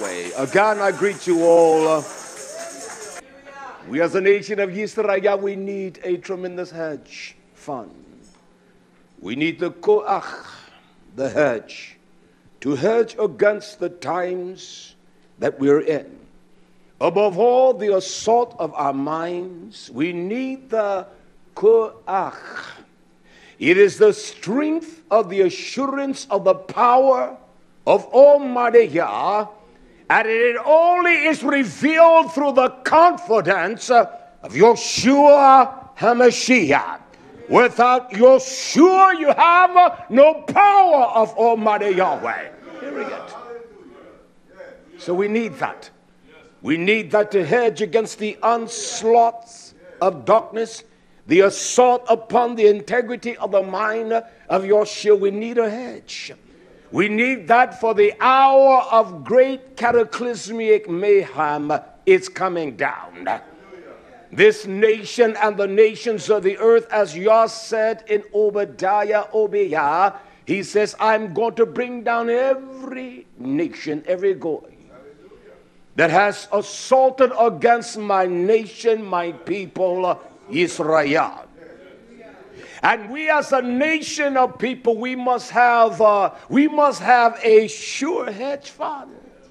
Yahweh. Again, I greet you all. We as a nation of Yisrael, we need a tremendous hedge fund. We need the koach, the hedge, to hedge against the times that we're in. Above all, the assault of our minds, we need the koach. It is the strength of the assurance of the power of Almighty Yah, and it only is revealed through the confidence of Yeshua HaMashiach. Without Yeshua, you have no power of Almighty Yahweh. Period. So we need that. We need that to hedge against the onslaughts of darkness, the assault upon the integrity of the mind of Yeshua. We need a hedge. We need that for the hour of great cataclysmic mayhem is coming down. This nation and the nations of the earth, as Yah said in Obadiah, he says, I'm going to bring down every nation, every goy that has assaulted against my nation, my people, Israel. And we as a nation of people, we must have a sure hedge fund.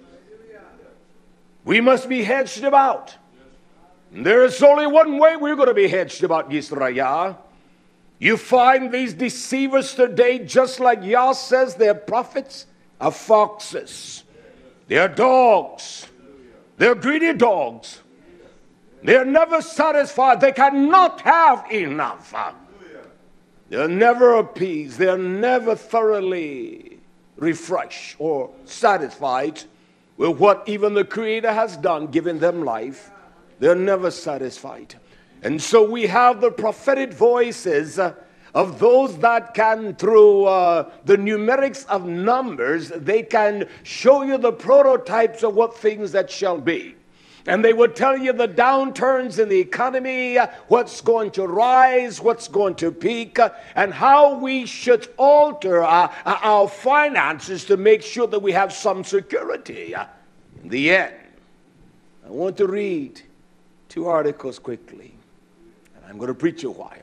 We must be hedged about. There is only one way we're going to be hedged about, Yisrael. You find these deceivers today, just like Yah says, they're prophets of foxes. They're dogs. They're greedy dogs. They're never satisfied. They cannot have enough. They're never appeased. They're never thoroughly refreshed or satisfied with what even the Creator has done, giving them life. They're never satisfied. And so we have the prophetic voices of those that can, through the numerics of numbers, they can show you the prototypes of what things that shall be. And they would tell you the downturns in the economy, what's going to rise, what's going to peak, and how we should alter our finances to make sure that we have some security in the end. I want to read 2 articles quickly, and I'm going to preach a while.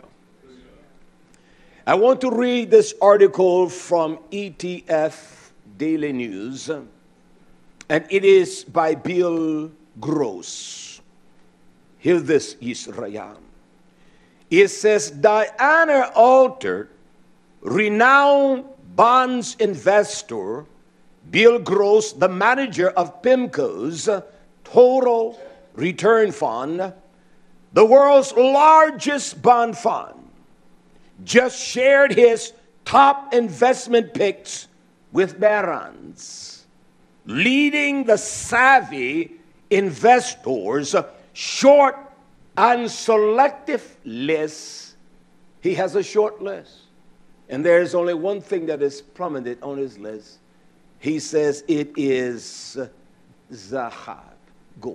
I want to read this article from ETF Daily News, and it is by Bill Gross. Hear this, Israel. It says, Diana Alter, renowned bonds investor, Bill Gross, the manager of PIMCO's Total Return Fund, the world's largest bond fund, just shared his top investment picks with Barron's, leading the savvy investors short and selective list. He has a short list, and there is only one thing that is prominent on his list. He says it is Zahab, gold.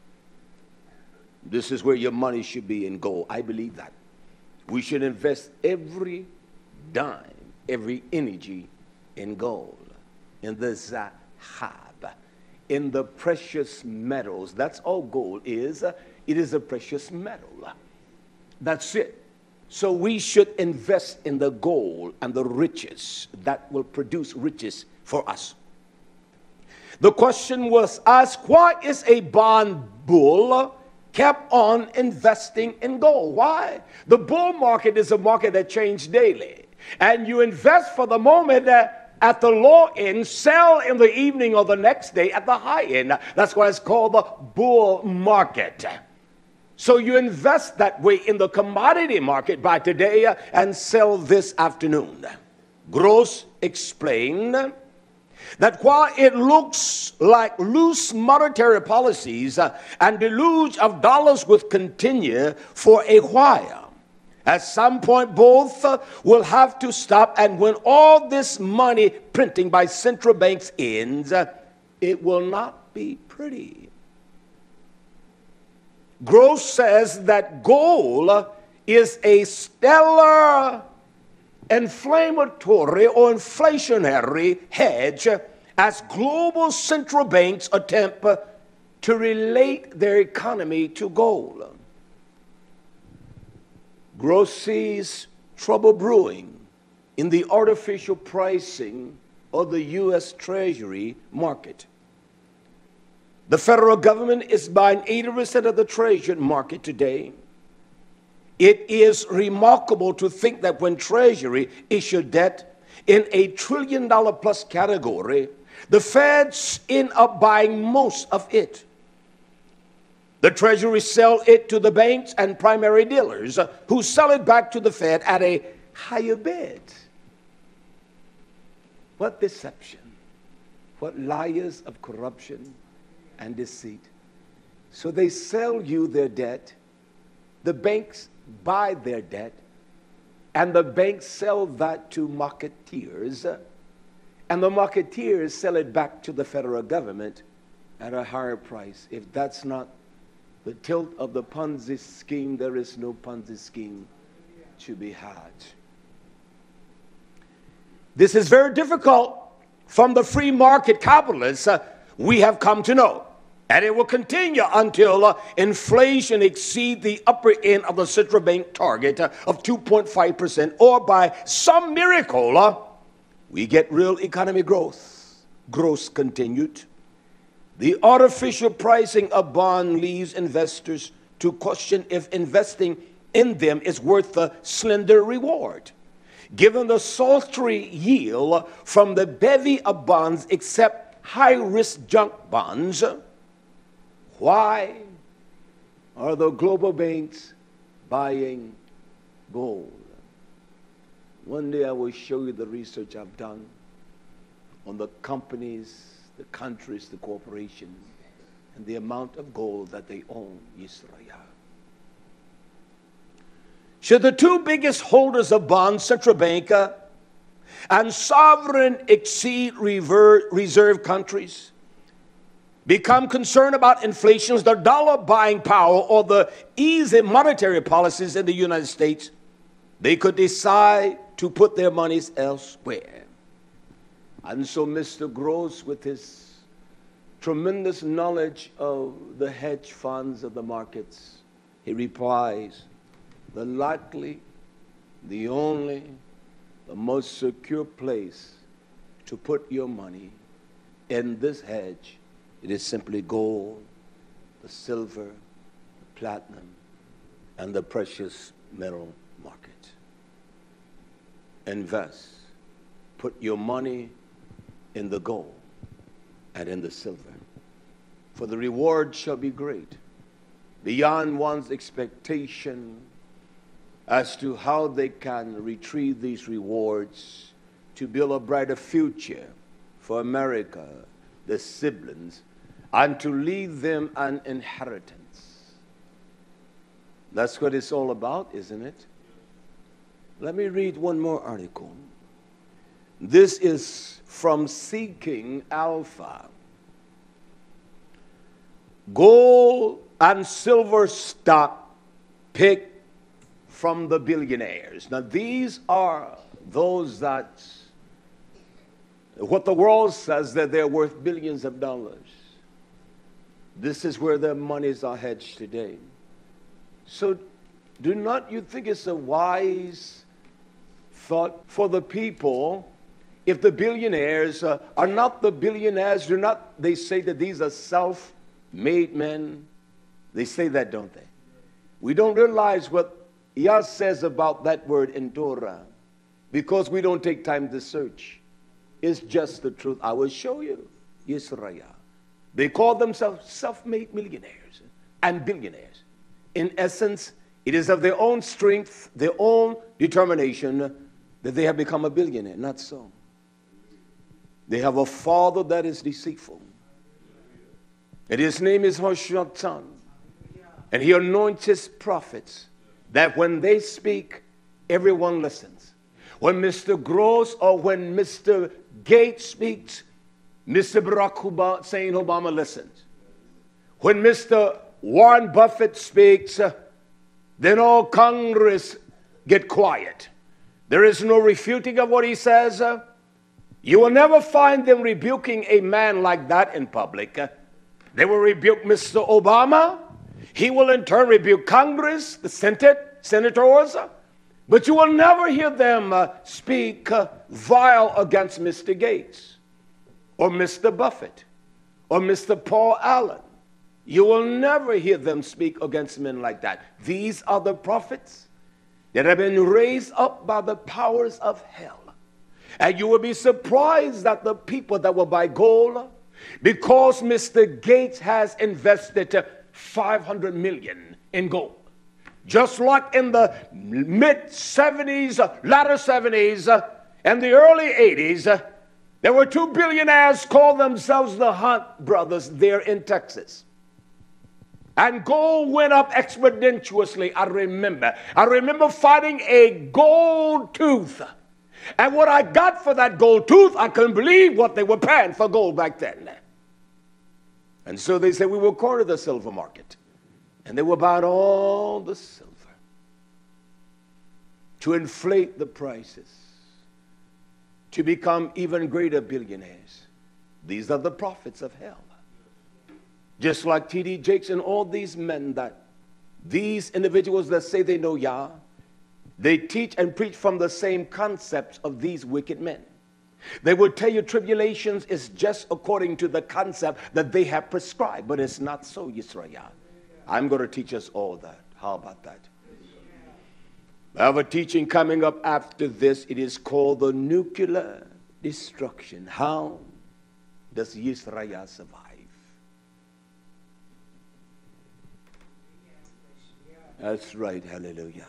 This is where your money should be, in gold. I believe that. We should invest every dime, every energy in gold, in the Zahab, in the precious metals. That's all gold is. It is a precious metal. That's it. So we should invest in the gold and the riches that will produce riches for us. The question was asked, why is a bond bull kept on investing in gold? Why? The bull market is a market that changes daily. And you invest for the moment at the low end, sell in the evening or the next day at the high end. That's why it's called the bull market. So you invest that way in the commodity market by today and sell this afternoon. Gross explained that while it looks like loose monetary policies and deluge of dollars will continue for a while, at some point, both will have to stop, and when all this money printing by central banks ends, it will not be pretty. Gross says that gold is a stellar inflammatory or inflationary hedge as global central banks attempt to relate their economy to gold. Gross sees trouble brewing in the artificial pricing of the U.S. Treasury market. The federal government is buying 80% of the Treasury market today. It is remarkable to think that when Treasury issued debt in a $1 trillion plus category, the Feds end up buying most of it. The Treasury sell it to the banks and primary dealers who sell it back to the Fed at a higher bid. What deception, what liars of corruption and deceit. So they sell you their debt, the banks buy their debt, and the banks sell that to marketeers, and the marketeers sell it back to the federal government at a higher price. If that's not the tilt of the Ponzi scheme, there is no Ponzi scheme to be had. This is very difficult from the free market capitalists we have come to know. And it will continue until inflation exceeds the upper end of the central bank target of 2.5%, or by some miracle, we get real economic growth. Growth continued. The artificial pricing of bonds leaves investors to question if investing in them is worth the slender reward. Given the sultry yield from the bevy of bonds except high-risk junk bonds, why are the global banks buying gold? One day I will show you the research I've done on the companies, the countries, the corporations, and the amount of gold that they own. Yisraya. Should the two biggest holders of bonds, central bank and sovereign exceed reserve countries, become concerned about inflation, the dollar buying power, or the easy monetary policies in the United States, they could decide to put their monies elsewhere. And so Mr. Gross, with his tremendous knowledge of the hedge funds of the markets, he replies, the likely, the only, the most secure place to put your money in this hedge, it is simply gold, the silver, the platinum, and the precious metal market. Invest. Put your money in the gold and in the silver. For the reward shall be great, beyond one's expectation as to how they can retrieve these rewards to build a brighter future for America, the siblings, and to leave them an inheritance. That's what it's all about, isn't it? Let me read one more article. This is from Seeking Alpha. Gold and silver stock picked from the billionaires. Now these are those that, what the world says that they're worth billions of dollars. This is where their monies are hedged today. So do not you think it's a wise thought for the people if the billionaires are not the billionaires, they say that these are self-made men. They say that, don't they? We don't realize what Yah says about that word in Torah because we don't take time to search. It's just the truth. I will show you. Yisraya. They call themselves self-made millionaires and billionaires. In essence, it is of their own strength, their own determination that they have become a billionaire. Not so. They have a father that is deceitful. And his name is Hoshatan. And he anoints his prophets that when they speak, everyone listens. When Mr. Gross or when Mr. Gates speaks, Mr. Barack Hussein Obama listens. When Mr. Warren Buffett speaks, then all Congress get quiet. There is no refuting of what he says. You will never find them rebuking a man like that in public. They will rebuke Mr. Obama. He will in turn rebuke Congress, the senators. But you will never hear them speak vile against Mr. Gates or Mr. Buffett or Mr. Paul Allen. You will never hear them speak against men like that. These are the prophets that have been raised up by the powers of hell. And you will be surprised that the people that will buy gold, because Mr. Gates has invested $500 million in gold. Just like in the mid-70s, latter 70s, and the early 80s, there were two billionaires called themselves the Hunt brothers there in Texas. And gold went up exponentially, I remember. I remember finding a gold tooth. And what I got for that gold tooth, I couldn't believe what they were paying for gold back then. And so they said, we will corner the silver market. And they will buy all the silver to inflate the prices, to become even greater billionaires. These are the prophets of hell. Just like T.D. Jakes and all these men, that these individuals that say they know Yah, they teach and preach from the same concepts of these wicked men. They will tell you tribulations is just according to the concept that they have prescribed, but it's not so, Yisrael. I'm going to teach us all that. How about that? I have a teaching coming up after this. It is called the nuclear destruction. How does Yisrael survive? That's right. Hallelujah.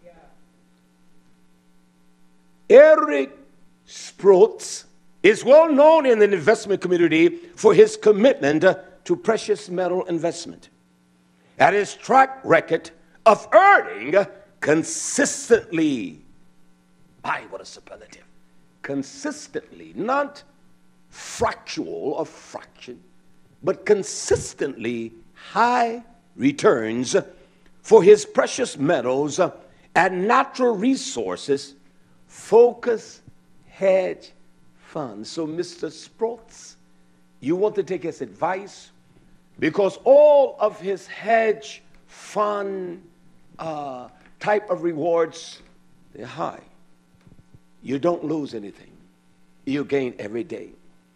Eric Sprotz is well known in the investment community for his commitment to precious metal investment and his track record of earning consistently. What a superlative. Consistently, not fractional or fraction, but consistently high returns for his precious metals and natural resources focus hedge funds. So Mr. Sprotz, you want to take his advice, because all of his hedge fund type of rewards, they're high. You don't lose anything. You gain every day.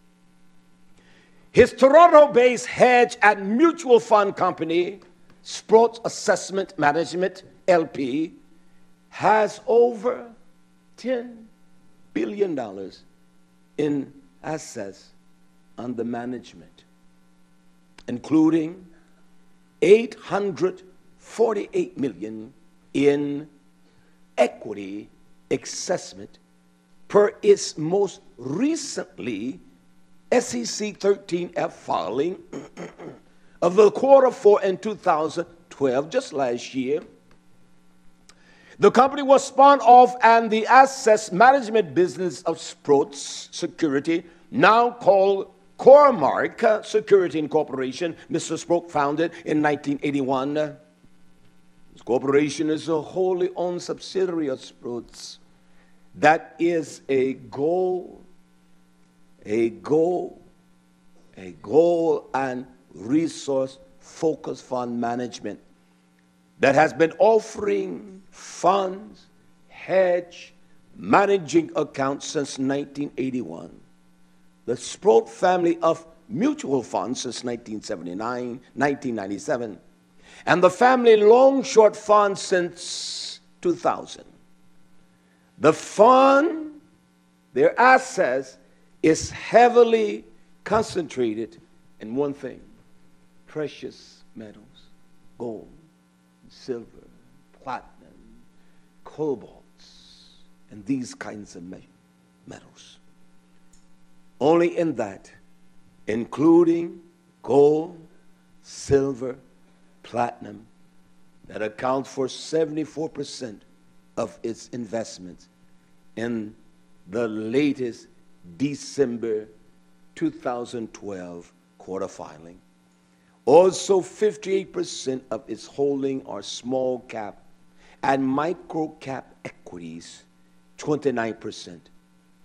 His Toronto-based hedge and mutual fund company, Sprotz Assessment Management, LP, has over $10 billion in assets under management, including $848 million in equity assessment per its most recently SEC 13F filing of the Q4 in 2012, just last year. The company was spun off, and the asset management business of Sprotz Security, now called Cormark Security Incorporation, Mr. Sprotz founded in 1981. This corporation is a wholly owned subsidiary of Sprotz that is a goal and resource focused fund management that has been offering funds, hedge, managing accounts since 1981. The Sprotz family of mutual funds since 1997, and the family long-short fund since 2000. The fund, their assets, is heavily concentrated in one thing: precious metals, gold, silver, platinum, cobalts, and these kinds of metals. Only in that, including gold, silver, platinum, that account for 74% of its investments in the latest December 2012 quarter filing. Also, 58% of its holding are small cap and micro cap equities, 29%,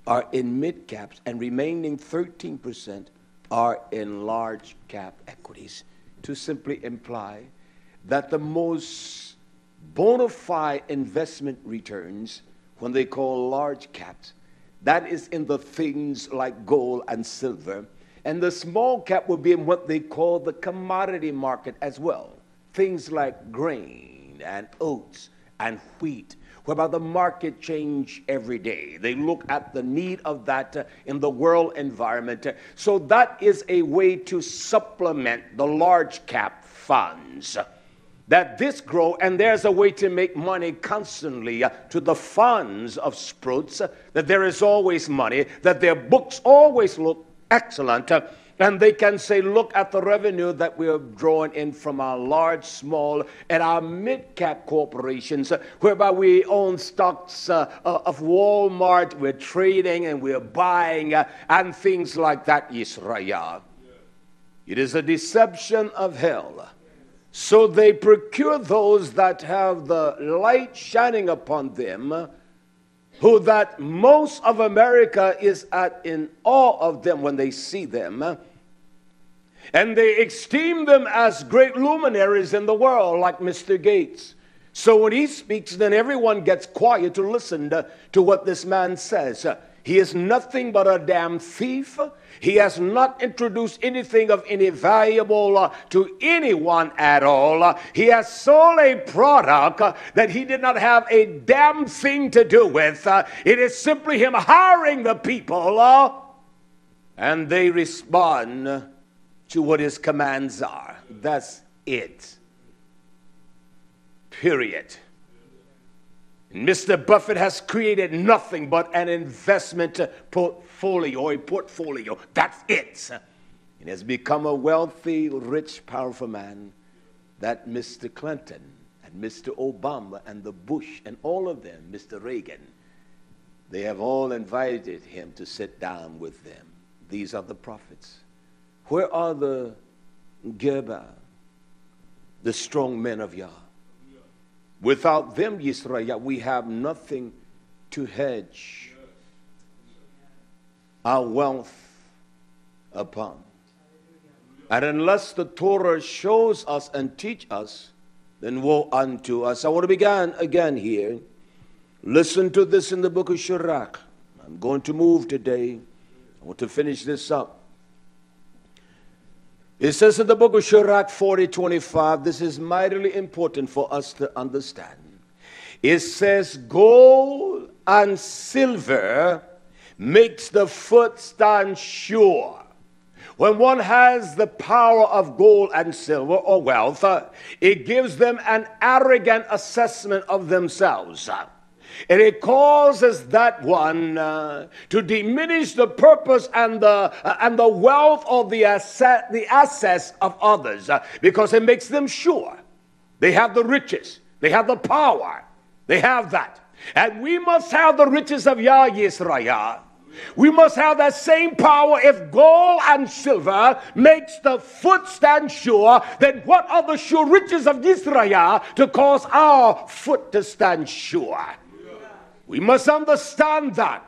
are in mid caps, and remaining 13% are in large cap equities, to simply imply that the most bona fide investment returns, when they call large caps, that is in the things like gold and silver. And the small cap would be in what they call the commodity market as well. Things like grain and oats and wheat, whereby the market change every day. They look at the need of that in the world environment. So that is a way to supplement the large cap funds. That this grow, and there's a way to make money constantly to the funds of Sprouts, that there is always money, that their books always look excellent, and they can say, look at the revenue that we are drawing in from our large, small, and our mid-cap corporations, whereby we own stocks of Walmart, we're trading and we're buying, and things like that, Israel. It is a deception of hell. So they procure those that have the light shining upon them, who that most of America is in awe of them when they see them. And they esteem them as great luminaries in the world, like Mr. Gates. So when he speaks, then everyone gets quiet to listen to what this man says. He is nothing but a damn thief. He has not introduced anything of any valuable to anyone at all. He has sold a product that he did not have a damn thing to do with. It is simply him hiring the people, and they respond to what his commands are. That's it. Period. Mr. Buffett has created nothing but an investment portfolio, a portfolio. That's it. And has become a wealthy, rich, powerful man that Mr. Clinton and Mr. Obama and the Bush and all of them, Mr. Reagan, they have all invited him to sit down with them. These are the prophets. Where are the Geba, the strong men of Yah? Without them, Yisrael, we have nothing to hedge our wealth upon. And unless the Torah shows us and teach us, then woe unto us. I want to begin again here. Listen to this in the book of Sirach. I'm going to move today. I want to finish this up. It says in the book of Sirach 40:25, this is mightily important for us to understand. It says, gold and silver makes the foot stand sure. When one has the power of gold and silver or wealth, it gives them an arrogant assessment of themselves. And it causes that one to diminish the purpose and the wealth of the assets of others, because it makes them sure. They have the riches. They have the power. They have that. And we must have the riches of Yah Yisrael. We must have that same power. If gold and silver makes the foot stand sure, then what are the sure riches of Yisrael to cause our foot to stand sure? We must understand that.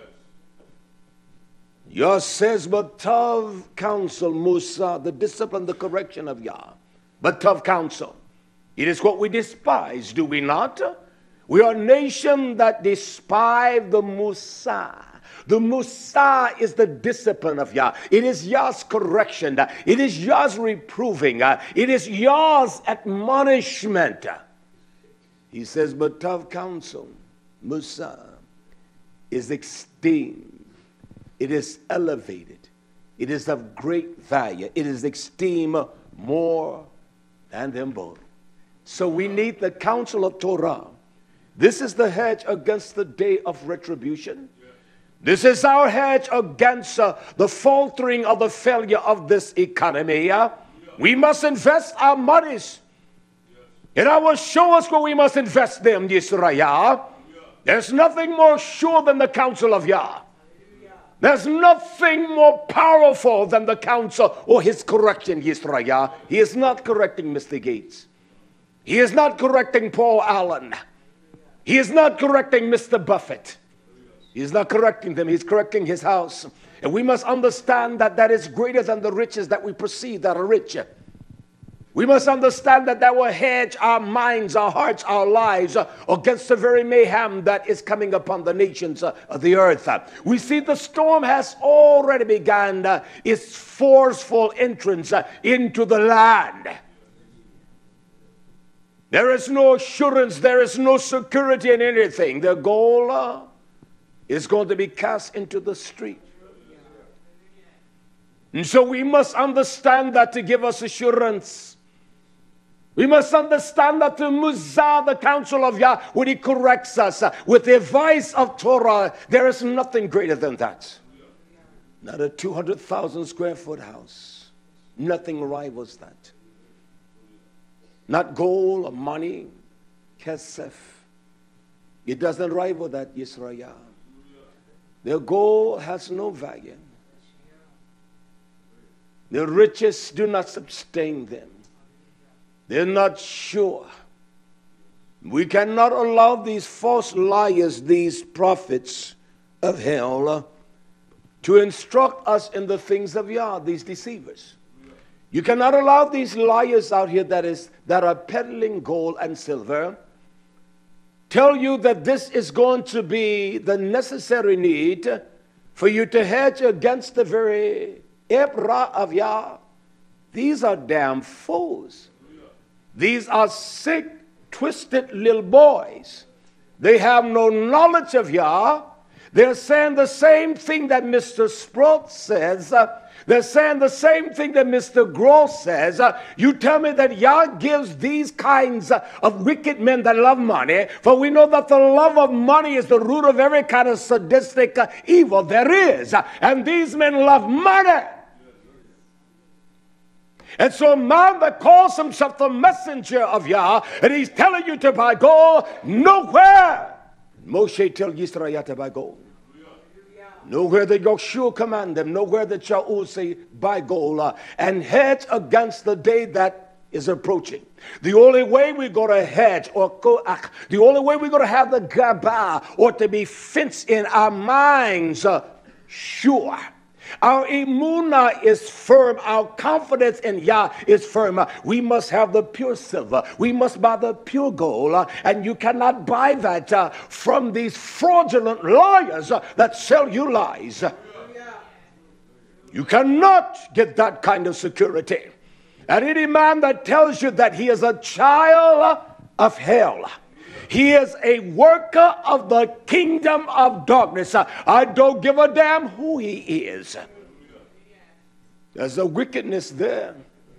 Yah says, but tough counsel, Musa, the discipline, the correction of Yah. But tough counsel. It is what we despise, do we not? We are a nation that despise the Musa. The Musa is the discipline of Yah. It is Yah's correction. It is Yah's reproving. It is Yah's admonishment. He says, but tough counsel, Musa, is esteemed. It is elevated. It is of great value. It is esteemed more than them both. So we need the counsel of Torah. This is the hedge against the day of retribution. This is our hedge against the faltering of the failure of this economy. We must invest our monies. And I will show us where we must invest them, Yisrael. There's nothing more sure than the counsel of Yah. There's nothing more powerful than the counsel or his correction, Yisrael. He is not correcting Mr. Gates. He is not correcting Paul Allen. He is not correcting Mr. Buffett. He's not correcting them. He's correcting his house. And we must understand that that is greater than the riches that we perceive that are rich. We must understand that that will hedge our minds, our hearts, our lives against the very mayhem that is coming upon the nations of the earth. We see the storm has already begun its forceful entrance into the land. There is no assurance, there is no security in anything. The goal is going to be cast into the street. And so we must understand that to give us assurance. We must understand that the Muzah, the counsel of Yah, when he corrects us with the advice of Torah, there is nothing greater than that. Not a 200,000 square foot house. Nothing rivals that. Not gold or money, kesef. It doesn't rival that, Yisrael. Their gold has no value. The riches do not sustain them. They're not sure. We cannot allow these false liars, these prophets of hell, to instruct us in the things of Yah, these deceivers. You cannot allow these liars out here that are peddling gold and silver tell you that this is going to be the necessary need for you to hedge against the very Ebra of Yah. These are damn fools. These are sick, twisted little boys. They have no knowledge of Yah. They're saying the same thing that Mr. Sprout says. They're saying the same thing that Mr. Gross says. You tell me that Yah gives these kinds of wicked men that love money, for we know that the love of money is the root of every kind of sadistic evil there is. And these men love money. And so a man that calls himself the messenger of Yah, and he's telling you to buy gold, nowhere. Moshe tells Yisrael to buy gold. Nowhere did Yoshua command them. Nowhere did Shaul say, buy gold and hedge against the day that is approaching. The only way we're going to hedge or koach, the only way we're going to have the gabah or to be fenced in our minds sure. Our emunah is firm. Our confidence in Yah is firm. We must have the pure silver. We must buy the pure gold. And you cannot buy that from these fraudulent liars that sell you lies. You cannot get that kind of security. And any man that tells you that he is a child of hell, he is a worker of the kingdom of darkness, I don't give a damn who he is. There's a wickedness there.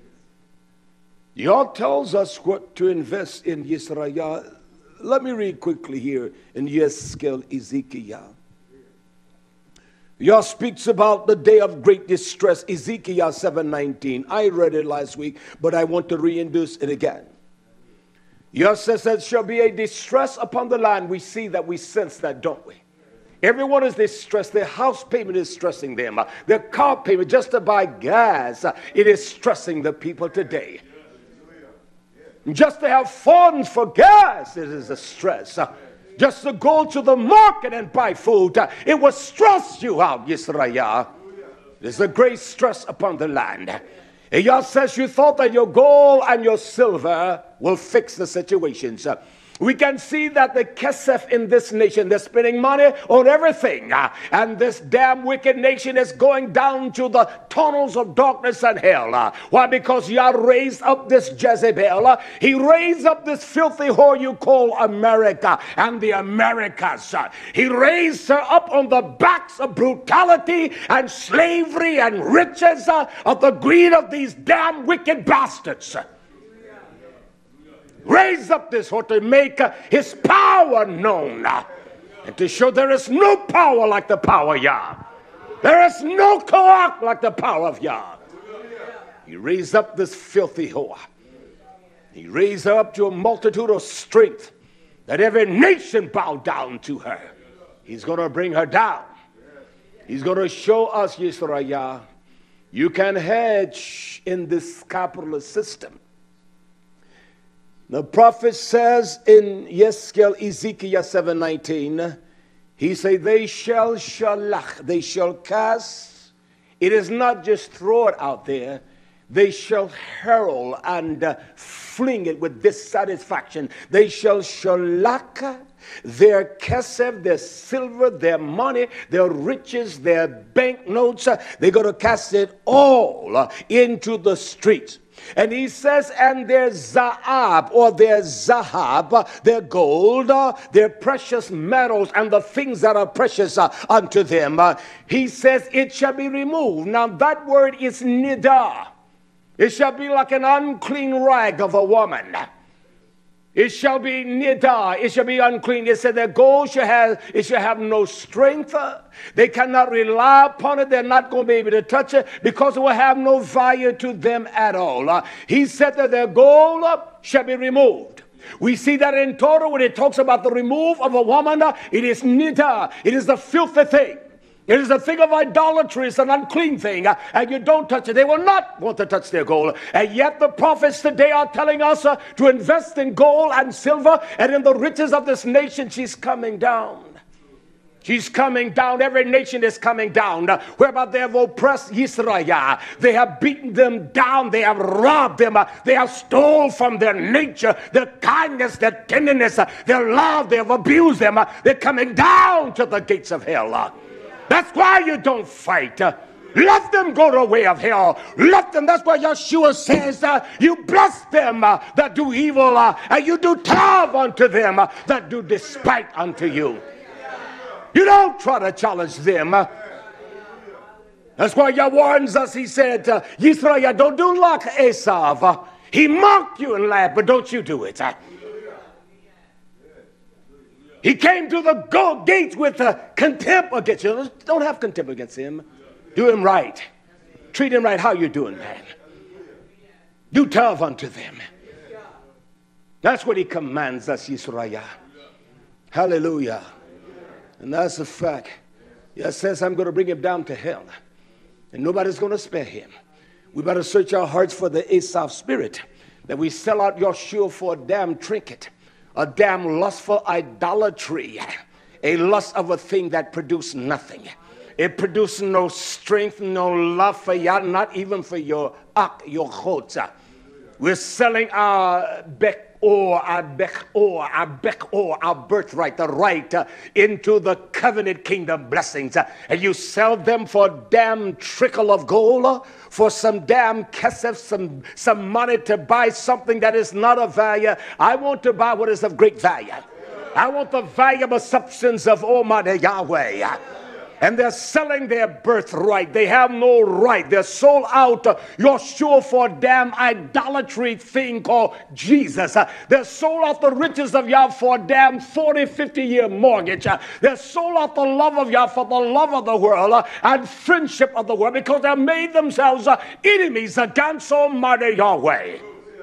Yah tells us what to invest in Yisrael. Let me read quickly here in Yeskel Ezekiel. Yah speaks about the day of great distress, Ezekiel 7:19. I read it last week, but I want to reintroduce it again. Yah says there shall be a distress upon the land. We see that, we sense that, don't we? Everyone is distressed. Their house payment is stressing them. Their car payment just to buy gas, it is stressing the people today. Just to have funds for gas, it is a stress. Just to go to the market and buy food, it will stress you out, Yisrael. There's a great stress upon the land. And Yah says you thought that your gold and your silver will fix the situations. We can see that the kesef in this nation, they're spending money on everything. And this damn wicked nation is going down to the tunnels of darkness and hell. Why? Because Yah raised up this Jezebel. He raised up this filthy whore you call America and the Americas. He raised her up on the backs of brutality and slavery and riches of the greed of these damn wicked bastards. Raise up this whore to make his power known and to show there is no power like the power of Yah. There is no koach like the power of Yah. He raised up this filthy whore. He raised her up to a multitude of strength that every nation bow down to her. He's going to bring her down. He's going to show us, Yisrael, you can hedge in this capitalist system. The prophet says in Yeskel Ezekiel 7:19, He said, they shall shalach, they shall cast. It is not just throw it out there. They shall hurl and fling it with dissatisfaction. They shall shalach their kesef, their silver, their money, their riches, their banknotes. They're going to cast it all into the streets. And he says, and their zahab, or their zahab, their gold, their precious metals, and the things that are precious unto them, he says, it shall be removed. Now that word is nida. It shall be like an unclean rag of a woman. It shall be nida. It shall be unclean. It said that gold shall have no strength. They cannot rely upon it. They're not going to be able to touch it because it will have no value to them at all. He said that their gold shall be removed. We see that in Torah when it talks about the remove of a woman. It is nida. It is a filthy thing. It is a thing of idolatry. It's an unclean thing, and you don't touch it. They will not want to touch their gold. And yet the prophets today are telling us to invest in gold and silver and in the riches of this nation. She's coming down. She's coming down. Every nation is coming down. Whereby they have oppressed Israel. They have beaten them down. They have robbed them. They have stolen from their nature, their kindness, their tenderness, their love. They have abused them. They're coming down to the gates of hell. That's why you don't fight. Let them go the way of hell. Let them. That's why Yeshua says, you bless them that do evil, and you do tov unto them that do despite unto you. You don't try to challenge them. That's why Yah warns us. He said, Yisrael, don't do like Esav. He mocked you and laughed, but don't you do it. He came to the gates with contempt against you. Don't have contempt against him. Do him right. Treat him right. How you doing, man? Do tov unto them. That's what he commands us, Yisrael. Hallelujah. And that's the fact. He says, I'm going to bring him down to hell. And nobody's going to spare him. We better search our hearts for the Esav spirit. That we sell out Yeshua for a damn trinket. A damn lustful idolatry. A lust of a thing that produced nothing. It produced no strength, no love for Yah, not even for your chotza. We're selling our our birthright, the right into the covenant kingdom blessings. And you sell them for a damn trickle of gold, for some damn kesef, some money to buy something that is not of value. I want to buy what is of great value. I want the valuable substance of Almighty Yahweh. And they're selling their birthright. They have no right. They're sold out. Yeshua for a damn idolatry thing called Jesus. They're sold out the riches of Yah for a damn 40, 50-year mortgage. They're sold out the love of Yah for the love of the world and friendship of the world because they made themselves enemies against Almighty Yahweh.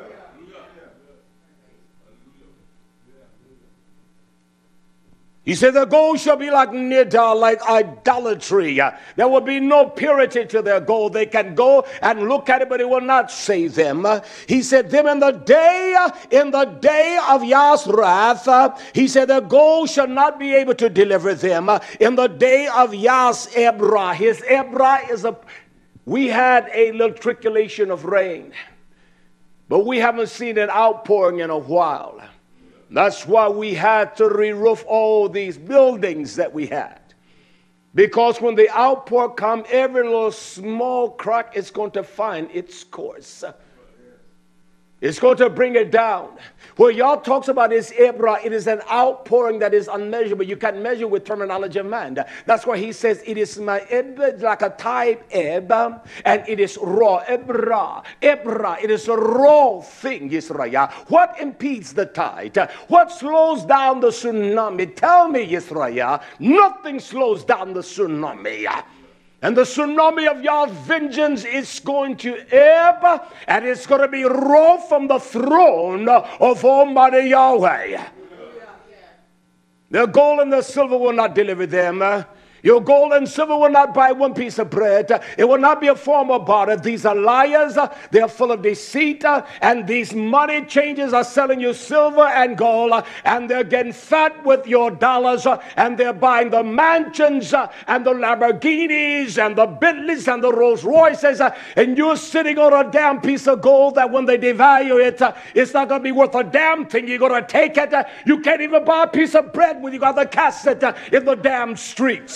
He said, the gold shall be like nida, like idolatry. There will be no purity to their gold. They can go and look at it, but it will not save them. He said, them in the day of Yah's wrath, he said, the gold shall not be able to deliver them. In the day of Yah's Ebra, his Ebra is we had a little triculation of rain, but we haven't seen an outpouring in a while. That's why we had to re-roof all these buildings that we had. Because when the outpour comes, every little small crack is going to find its course. It's going to bring it down. What Yah talks about is Ebra. It is an outpouring that is unmeasurable. You can't measure with terminology of man. That's why he says it is my eb, like a type eb, and it is raw. Ebra. Ebra. It is a raw thing, Yisrael. What impedes the tide? What slows down the tsunami? Tell me, Yisrael. Nothing slows down the tsunami. And the tsunami of Yah's vengeance is going to ebb, and it's going to be rolled from the throne of Almighty Yahweh. The gold and the silver will not deliver them. Your gold and silver will not buy one piece of bread. It will not be a form of barter. These are liars. They are full of deceit. And these money changers are selling you silver and gold. And they're getting fat with your dollars. And they're buying the mansions and the Lamborghinis and the Bentleys and the Rolls Royces. And you're sitting on a damn piece of gold that when they devalue it, it's not going to be worth a damn thing. You're going to take it. You can't even buy a piece of bread when you got to cast it in the damn streets.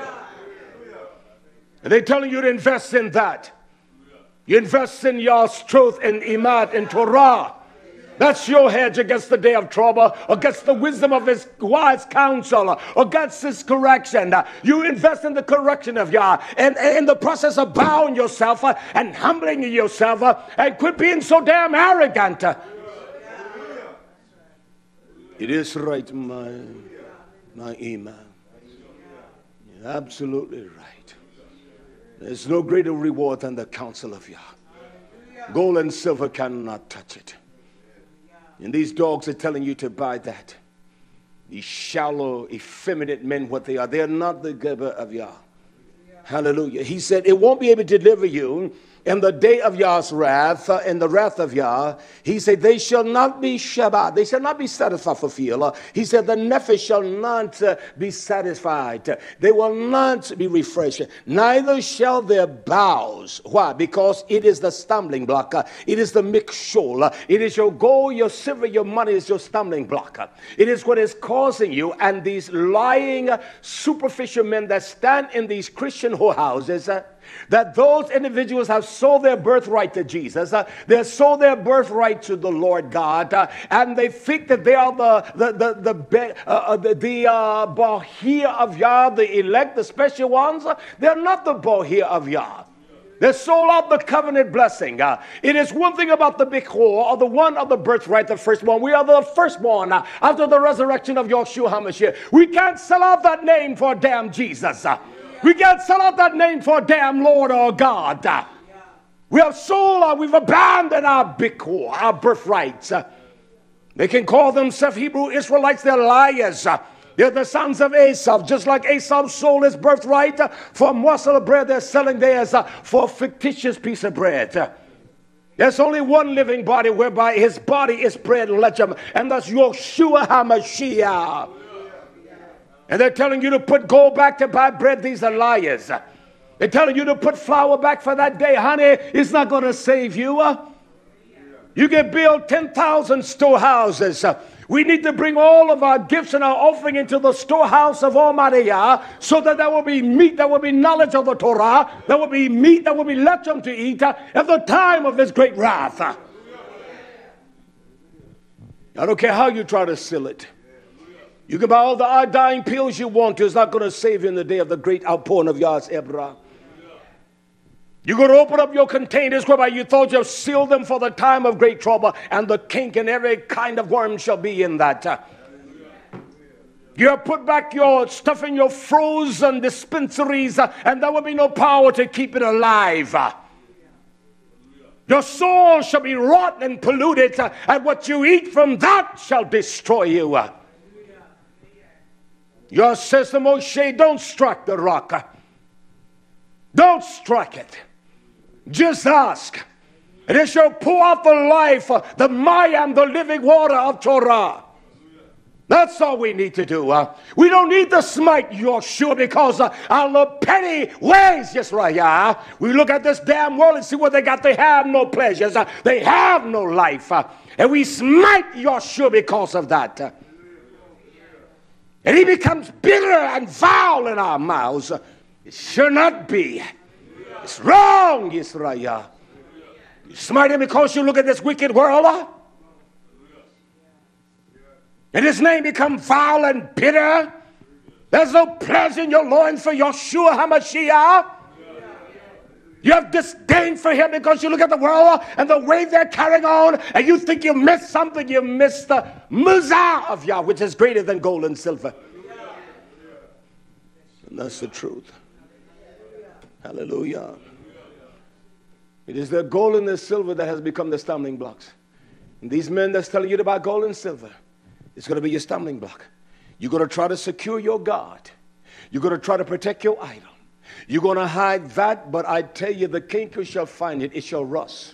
And they're telling you to invest in that. You invest in your truth and iman and Torah. That's your hedge against the day of trouble, against the wisdom of his wise counsel, against his correction. You invest in the correction of Yah, and in the process of bowing yourself and humbling yourself, and quit being so damn arrogant. It is right, my iman. You're absolutely right. There's no greater reward than the counsel of Yah. Gold and silver cannot touch it. And these dogs are telling you to buy that. These shallow, effeminate men, what they are not the giver of Yah. Hallelujah. He said, it won't be able to deliver you in the day of Yah's wrath, in the wrath of Yah. He said, they shall not be Shabbat. They shall not be satisfied, fulfilled. He said, the nephesh shall not be satisfied. They will not be refreshed. Neither shall their boughs. Why? Because it is the stumbling block. It is the mixture. It is your gold, your silver, your money is your stumbling block. It is what is causing you. And these lying, superficial men that stand in these Christian whorehouses, that those individuals have sold their birthright to Jesus. They have sold their birthright to the Lord God. And they think that they are the Bahir of Yah, the elect, the special ones. They're not the Bahir of Yah. They sold out the covenant blessing. It is one thing about the Bichor, or the one of the birthright, the firstborn. We are the firstborn after the resurrection of Yeshua HaMashiach. We can't sell out that name for damn Jesus. We can't sell out that name for damn Lord or God. We have sold, we've abandoned our Bichor, our birthrights. They can call themselves Hebrew Israelites. They're liars. They're the sons of Esau. Just like Esau sold his birthright for a morsel of bread, they're selling theirs for a fictitious piece of bread. There's only one living body whereby his body is bread and lechem, and that's Yeshua HaMashiach. And they're telling you to put gold back to buy bread. These are liars. They're telling you to put flour back for that day. Honey, it's not going to save you. You can build 10,000 storehouses. We need to bring all of our gifts and our offering into the storehouse of Almighty Yah, so that there will be meat, there will be knowledge of the Torah, there will be meat, there will be lechem to eat at the time of his great wrath. I don't care how you try to seal it. You can buy all the iodine pills you want to. It's not going to save you in the day of the great outpouring of Yah's Ebrah. You're going to open up your containers whereby you thought you've sealed them for the time of great trouble, and the kink and every kind of worm shall be in that. You have put back your stuff in your frozen dispensaries, and there will be no power to keep it alive. Your soul shall be rotten and polluted, and what you eat from that shall destroy you. Your sister Moshe, don't strike the rock. Don't strike it. Just ask. And it shall pour out the life, the mayam, the living water of Torah. That's all we need to do. We don't need to smite Yeshua because our petty ways, Yisrael. We look at this damn world and see what they got. They have no pleasures. They have no life. And we smite Yeshua because of that. And he becomes bitter and foul in our mouths. It should not be. It's wrong, Israel. You smite him because you look at this wicked world. And his name become foul and bitter. There's no pleasure in your loins for Yeshua HaMashiach. You have disdain for him because you look at the world and the way they're carrying on, and you think you missed something. You missed the muzah of Yah, which is greater than gold and silver. And that's the truth. Hallelujah. It is the gold and the silver that has become the stumbling blocks. And these men that's telling you about gold and silver, it's going to be your stumbling block. You're going to try to secure your God. You're going to try to protect your idol. You're going to hide that, but I tell you, the canker shall find it. It shall rust.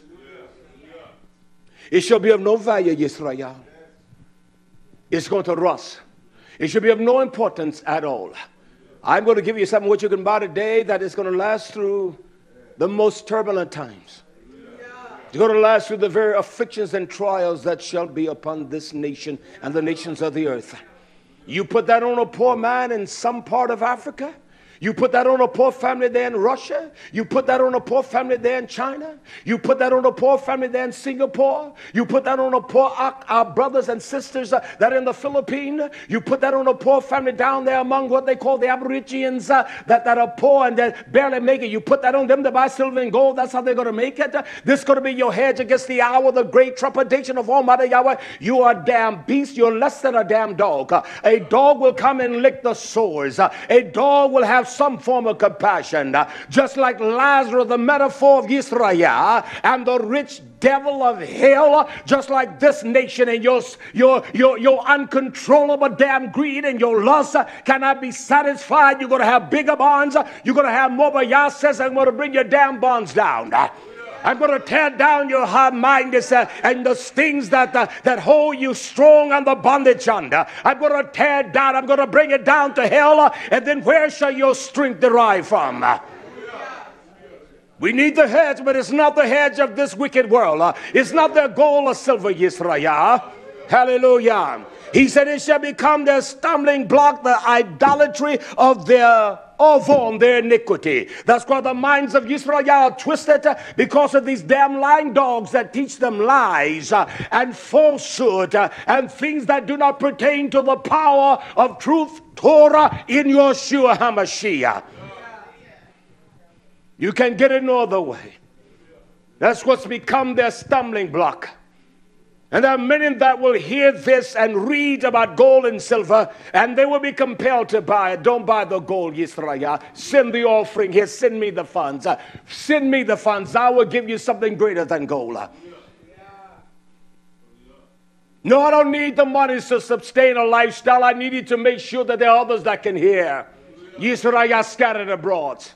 It shall be of no value, Yisrael. It's going to rust. It should be of no importance at all. I'm going to give you something which you can buy today that is going to last through the most turbulent times. It's going to last through the very afflictions and trials that shall be upon this nation and the nations of the earth. You put that on a poor man in some part of Africa. You put that on a poor family there in Russia. You put that on a poor family there in China. You put that on a poor family there in Singapore. You put that on a poor our brothers and sisters that are in the Philippines. You put that on a poor family down there among what they call the Aborigines that are poor and that barely make it. You put that on them to buy silver and gold. That's how they're going to make it. This is going to be your hedge against the hour of the great trepidation of Almighty Yahweh. You are a damn beast. You're less than a damn dog. A dog will come and lick the sores. A dog will have some form of compassion, just like Lazarus, the metaphor of Israel, and the rich devil of hell, just like this nation and your uncontrollable damn greed and your lust cannot be satisfied. You're going to have bigger bonds. You're going to have more, but Yah says, I'm going to bring your damn bonds down. I'm going to tear down your high-mindedness and the things that hold you strong on the bondage under. I'm going to tear it down. I'm going to bring it down to hell. And then where shall your strength derive from? We need the hedge, but it's not the hedge of this wicked world. It's not their gold or silver, Yisrael. Hallelujah. He said it shall become their stumbling block, the idolatry of their their iniquity. That's why the minds of Israel are twisted because of these damn lying dogs that teach them lies and falsehood and things that do not pertain to the power of truth, Torah, in Yeshua HaMashiach. You can get it no other way. That's what's become their stumbling block. And there are many that will hear this and read about gold and silver, and they will be compelled to buy it. Don't buy the gold, Yisrael. Send the offering here. Send me the funds. Send me the funds. I will give you something greater than gold. No, I don't need the money to sustain a lifestyle. I need you to make sure that there are others that can hear. Yisrael scattered abroad.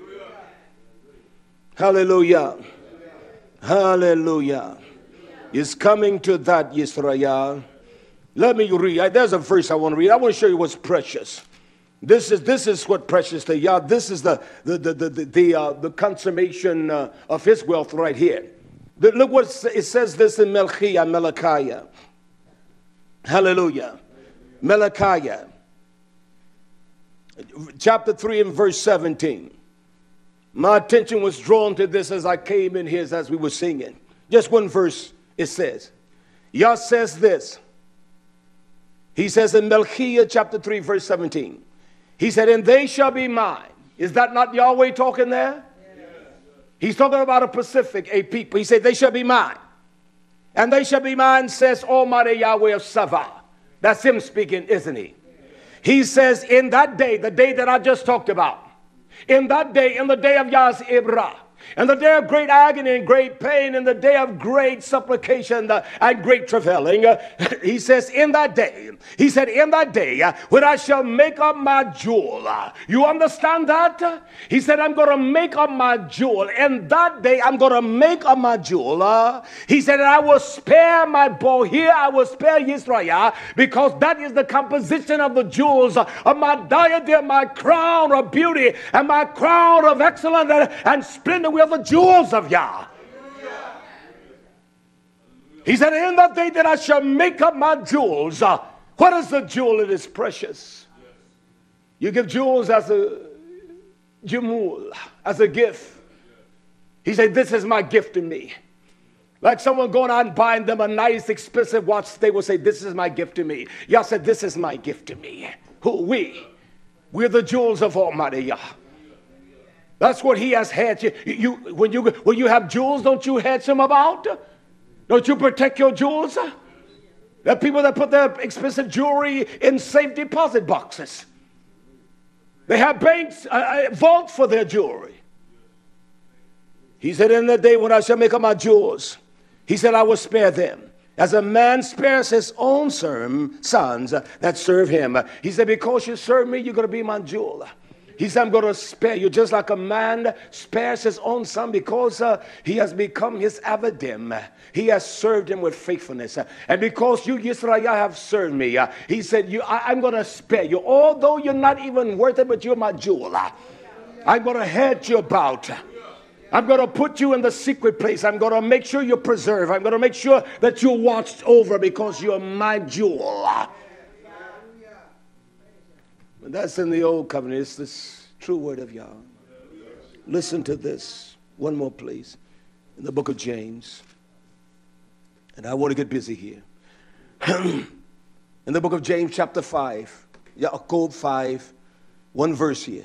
Hallelujah. Hallelujah. Is coming to that, Yisrael. Let me read. There's a verse I want to read. I want to show you what's precious. This is what precious to Yah. This is the consummation of His wealth right here. Look what it says. This in Malachi. Hallelujah. Malachi, chapter 3 and verse 17. My attention was drawn to this as I came in here as we were singing. Just one verse. It says, Yah says this. He says in Malachi chapter 3 verse 17. He said, and they shall be mine. Is that not Yahweh talking there? Yes. He's talking about a Pacific, a people. He said, they shall be mine. And they shall be mine, says Almighty Yahweh of Sava. That's Him speaking, isn't He? He says, in that day, the day that I just talked about, in that day, in the day of Yah's Ibrah, in the day of great agony and great pain, in the day of great supplication and great travailing, he says, in that day, he said, in that day, when I shall make up my jewel. You understand that? He said, I'm going to make up my jewel. In that day, I'm going to make up my jewel. He said, I will spare my bow. Here I will spare Yisrael, because that is the composition of the jewels of my diadem, my crown of beauty, and my crown of excellence and splendor. We are the jewels of Yah. He said, in that day that I shall make up my jewels. What is the jewel? It is precious. You give jewels as a jemul, as a gift. He said, this is my gift to me. Like someone going out and buying them a nice expensive watch, they will say, this is my gift to me. Yah said, this is my gift to me. Who? We're the jewels of Almighty Yah. That's what He has hedged you. When you have jewels, don't you hedge them about? Don't you protect your jewels? There are people that put their expensive jewelry in safe deposit boxes. They have banks, vaults for their jewelry. He said, in the day when I shall make up my jewels, He said, I will spare them. As a man spares his own sons that serve him. He said, because you serve me, you're going to be my jewel. He said, I'm going to spare you just like a man spares his own son because he has become his avadim. He has served him with faithfulness. And because you, Yisrael, have served me, he said, I'm going to spare you. Although you're not even worth it, but you're my jewel. I'm going to hedge you about. I'm going to put you in the secret place. I'm going to make sure you're preserved. I'm going to make sure that you're watched over because you're my jewel. But that's in the old covenant. It's this true word of Yah. Listen to this. One more, please. In the book of James. And I want to get busy here. In the book of James, chapter 5. Yaakov 5. One verse here.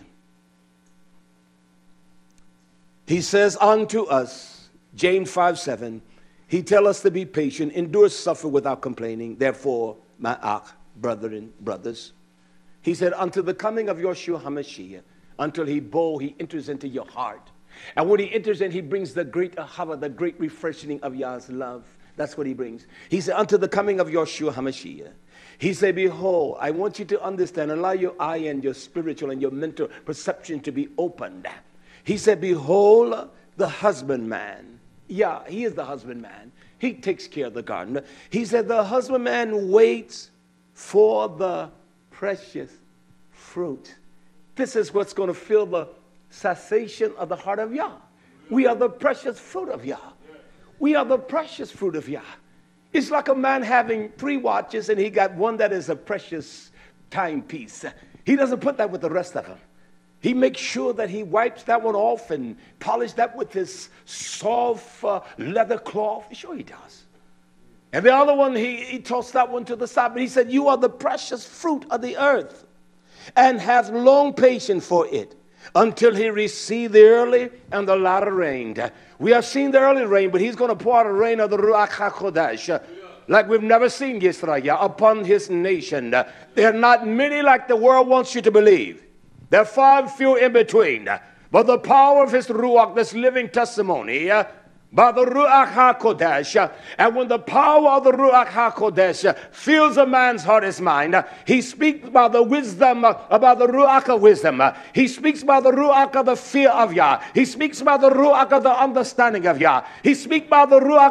He says unto us, James 5:7, he tell us to be patient, endure, suffer without complaining. Therefore, my brethren, brothers, he said, until the coming of Yeshua HaMashiach, until he enters into your heart. And when he enters in, he brings the great ahava, the great refreshing of Yah's love. That's what he brings. He said, until the coming of Yeshua HaMashiach. He said, behold, I want you to understand, allow your eye and your spiritual and your mental perception to be opened. He said, behold, the husbandman. Yeah, he is the husbandman. He takes care of the garden. He said, the husbandman waits for the precious fruit. This is what's going to fill the satiation of the heart of Yah. We are the precious fruit of Yah. We are the precious fruit of Yah. It's like a man having 3 watches and he got one that is a precious timepiece. He doesn't put that with the rest of them. He makes sure that he wipes that one off and polishes that with his soft leather cloth. Sure he does. And the other one, he tossed that one to the side. But he said, you are the precious fruit of the earth and hath long patience for it until he receive the early and the latter rain. We have seen the early rain, but he's going to pour out a rain of the Ruach HaKodesh like we've never seen Yisrael upon his nation. There are not many like the world wants you to believe. There are far and few in between. But the power of his Ruach, this living testimony, by the Ruach HaKodesh, and when the power of the Ruach HaKodesh fills a man's heart, his mind, he speaks by the wisdom, about the Ruach of wisdom. He speaks by the Ruach of the fear of Yah. He speaks by the Ruach of the understanding of Yah. He speaks by the Ruach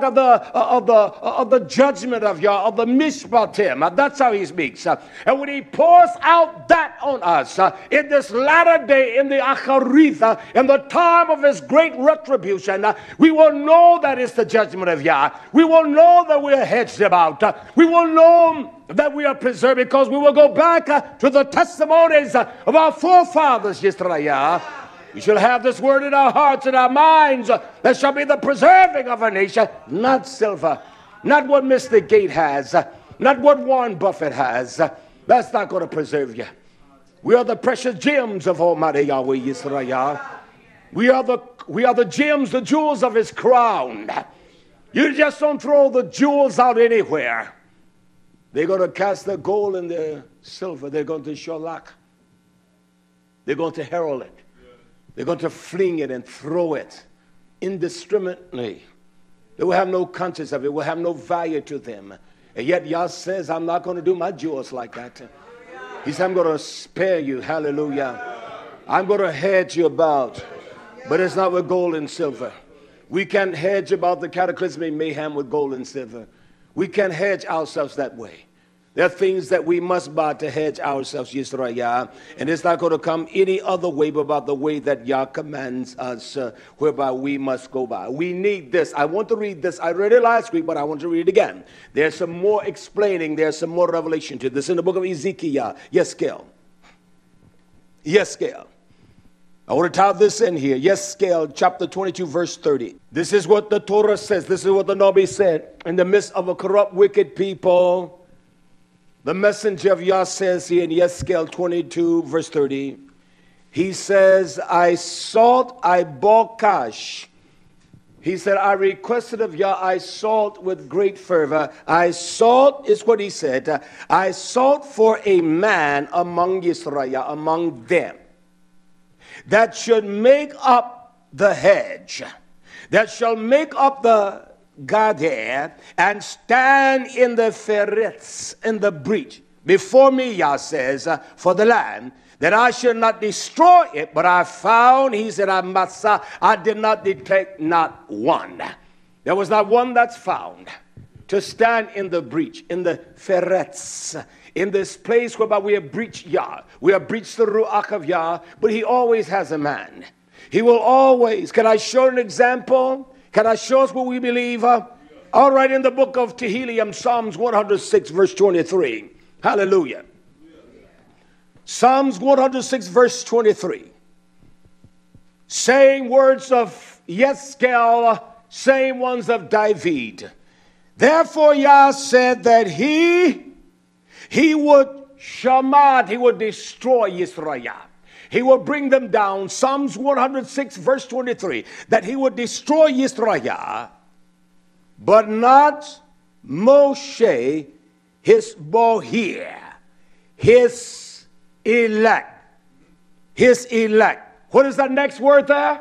of the judgment of Yah, of the mishpatim. That's how he speaks. And when he pours out that on us, in this latter day, in the Acharith, in the time of his great retribution, we will know that it's the judgment of Yah. We will know that we are hedged about. We will know that we are preserved because we will go back to the testimonies of our forefathers, Yisrael. We shall have this word in our hearts and our minds. That shall be the preserving of a nation, not silver, not what Mr. Gate has, not what Warren Buffett has. That's not going to preserve you. We are the precious gems of Almighty Yahweh Yisrael. We are the gems, the jewels of his crown. You just don't throw the jewels out anywhere. They're going to cast the gold and the silver. They're going to sholach. They're going to herald it. They're going to fling it and throw it indiscriminately. They will have no conscience of it. It will have no value to them. And yet Yah says, I'm not going to do my jewels like that. He said, I'm going to spare you. Hallelujah. I'm going to hedge you about. But it's not with gold and silver. We can't hedge about the cataclysmic mayhem with gold and silver. We can't hedge ourselves that way. There are things that we must buy to hedge ourselves, Yisrael. And it's not going to come any other way but about the way that Yah commands us, whereby we must go by. We need this. I want to read this. I read it last week, but I want to read it again. There's some more explaining. There's some more revelation to this in the book of Ezekiel. Yeskel. I want to tie this in here. Yeskel, chapter 22, verse 30. This is what the Torah says. This is what the Nabi said. In the midst of a corrupt, wicked people, the messenger of Yah says here in Yeskel 22, verse 30, he says, I sought, I bokash. He said, I requested of Yah, I sought with great fervor. I sought, is what he said. I sought for a man among Israel, among them, that should make up the hedge, that shall make up the Gader, and stand in the ferets, in the breach, before me, Yah says, for the land, that I should not destroy it, but I found, he said, I did not detect not one. There was not one that's found to stand in the breach, in the ferets, in this place whereby we have breached Yah. We have breached the Ruach of Yah, but he always has a man. He will always. Can I show an example? Can I show us what we believe? All right, in the book of Tehillim, Psalms 106, verse 23. Hallelujah. Psalms 106, verse 23. Same words of Yeskel, same ones of David. Therefore, Yah said that he would shamad, he would destroy Yisrael. He will bring them down. Psalms 106, verse 23. That he would destroy Yisrael, but not Moshe, his bohir, his elect. His elect. What is that next word there?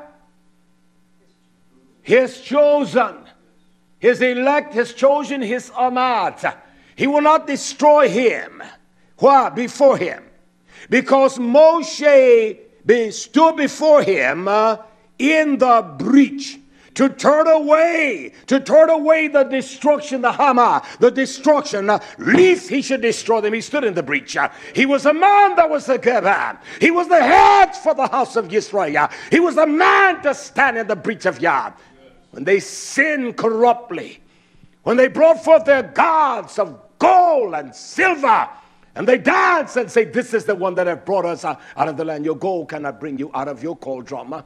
His chosen. His elect, his chosen, his amad. He will not destroy him. Why? Before him. Because Moshe stood before him in the breach to turn away the destruction, the Hama, the destruction, lest he should destroy them. He stood in the breach. He was a man that was a Geber. He was the head for the house of Yisrael. He was a man to stand in the breach of Yah. When they sinned corruptly, when they brought forth their gods of gold and silver, and they dance and say, this is the one that have brought us out of the land. Your gold cannot bring you out of your cauldron.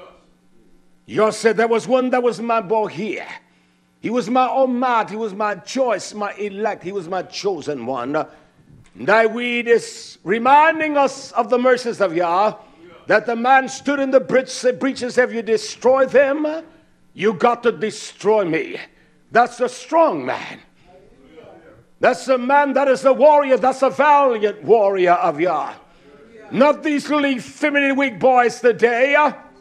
You said there was one that was my boy here. He was my omad. He was my choice, my elect. He was my chosen one. David is reminding us of the mercies of Yah, that the man stood in the breaches. Have you destroyed them? You got to destroy me. That's a strong man. That's a man that is a warrior. That's a valiant warrior of Yah. Not these little feminine weak boys today.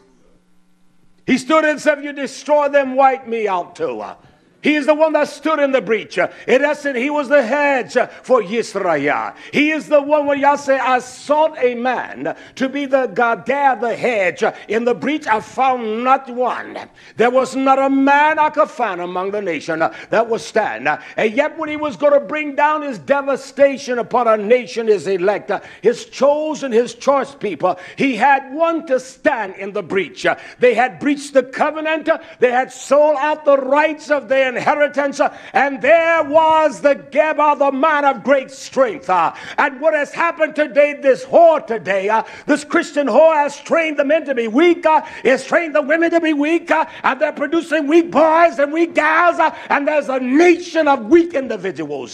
He stood and said, if you destroy them, wipe me out too. He is the one that stood in the breach. In essence, he was the hedge for Yisrael. He is the one where Yah say, I sought a man to be the Gader, the hedge. In the breach, I found not one. There was not a man I could find among the nation that would stand. And yet when he was going to bring down his devastation upon a nation, his elect, his chosen, his choice people, he had one to stand in the breach. They had breached the covenant. They had sold out the rights of their inheritance, and there was the Geber, the man of great strength. And what has happened today, this whore today, this Christian whore has trained the men to be weak, has trained the women to be weak, and they're producing weak boys and weak gals, and there's a nation of weak individuals.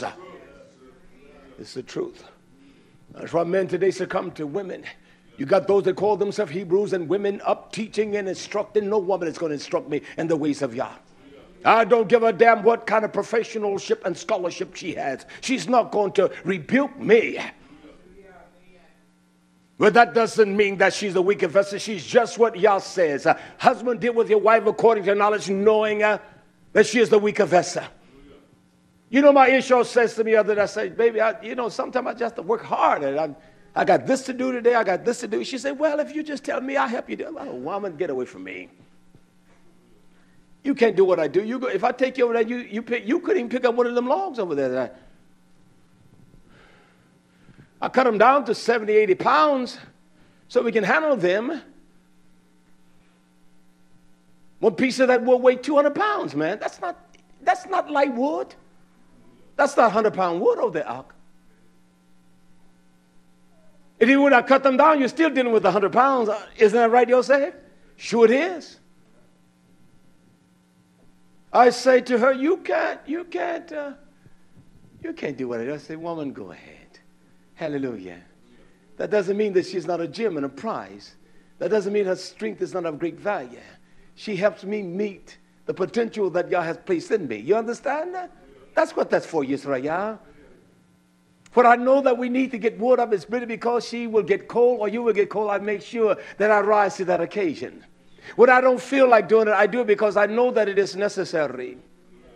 It's the truth. That's why men today succumb to women. You got those that call themselves Hebrews and women up teaching and instructing. No woman is going to instruct me in the ways of Yah. I don't give a damn what kind of professionalship and scholarship she has. She's not going to rebuke me. But that doesn't mean that she's a wicked vessel. She's just what Yah says. Husband, deal with your wife according to knowledge, knowing that she is the weaker vessel. You know, my Isho says to me the other day, I say, baby, sometimes I just have to work hard. And I got this to do today. I got this to do. She said, well, if you just tell me, I'll help you do it. Oh, woman, get away from me. You can't do what I do. If I take you over there, you couldn't even pick up one of them logs over there. I cut them down to 70, 80 pounds so we can handle them. One piece of that will weigh 200 pounds, man. That's not light wood. That's not 100-pound wood over there, Ark. And even when I cut them down, you're still dealing with 100 pounds. Isn't that right, Yosef? Sure it is. I say to her, you can't do what I do. I say, woman, go ahead. Hallelujah. That doesn't mean that she's not a gem and a prize. That doesn't mean her strength is not of great value. She helps me meet the potential that God has placed in me. You understand that? That's what that's for, Yisrael. What I know that we need to get wood up is really because she will get cold or you will get cold. I make sure that I rise to that occasion. When I don't feel like doing it, I do it because I know that it is necessary.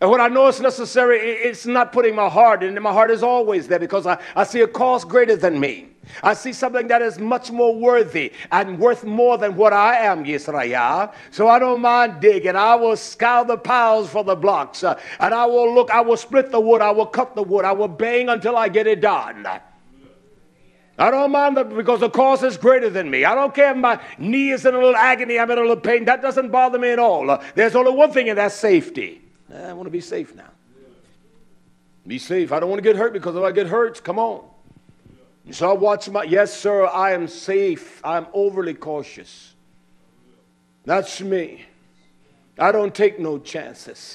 And when I know it's necessary, it's not putting my heart in. And my heart is always there because I see a cause greater than me. I see something that is much more worthy and worth more than what I am, Yisrael. So I don't mind digging. I will scour the piles for the blocks. And I will look, I will split the wood, I will cut the wood, I will bang until I get it done. I don't mind that because the cause is greater than me. I don't care if my knee is in a little agony, I'm in a little pain. That doesn't bother me at all. There's only one thing, and that's safety. I want to be safe now. Be safe. I don't want to get hurt because if I get hurt, come on. So I watch my, yes, sir, I am safe. I'm overly cautious. That's me. I don't take no chances.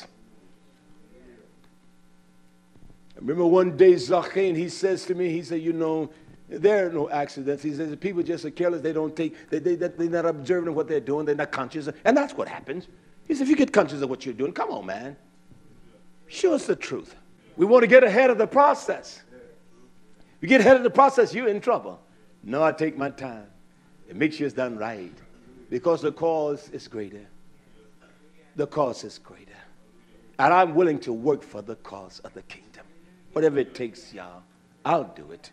I remember one day Zacchaeus, he says to me, he said, you know, there are no accidents. He says, people just are careless. They don't take, they're not observing what they're doing. They're not conscious. And that's what happens. He said, if you get conscious of what you're doing, come on, man. Show us the truth. We want to get ahead of the process. You get ahead of the process, you're in trouble. No, I take my time and make sure it's done right because the cause is greater. The cause is greater. And I'm willing to work for the cause of the kingdom. Whatever it takes, y'all, I'll do it.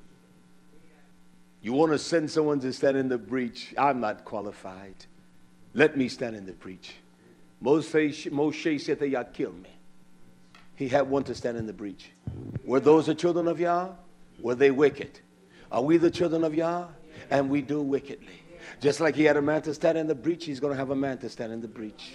You want to send someone to stand in the breach? I'm not qualified. Let me stand in the breach. Moshe said that y'all kill me. He had one to stand in the breach. Were those the children of Yah? Were they wicked? Are we the children of Yah? And we do wickedly. Just like he had a man to stand in the breach, he's going to have a man to stand in the breach.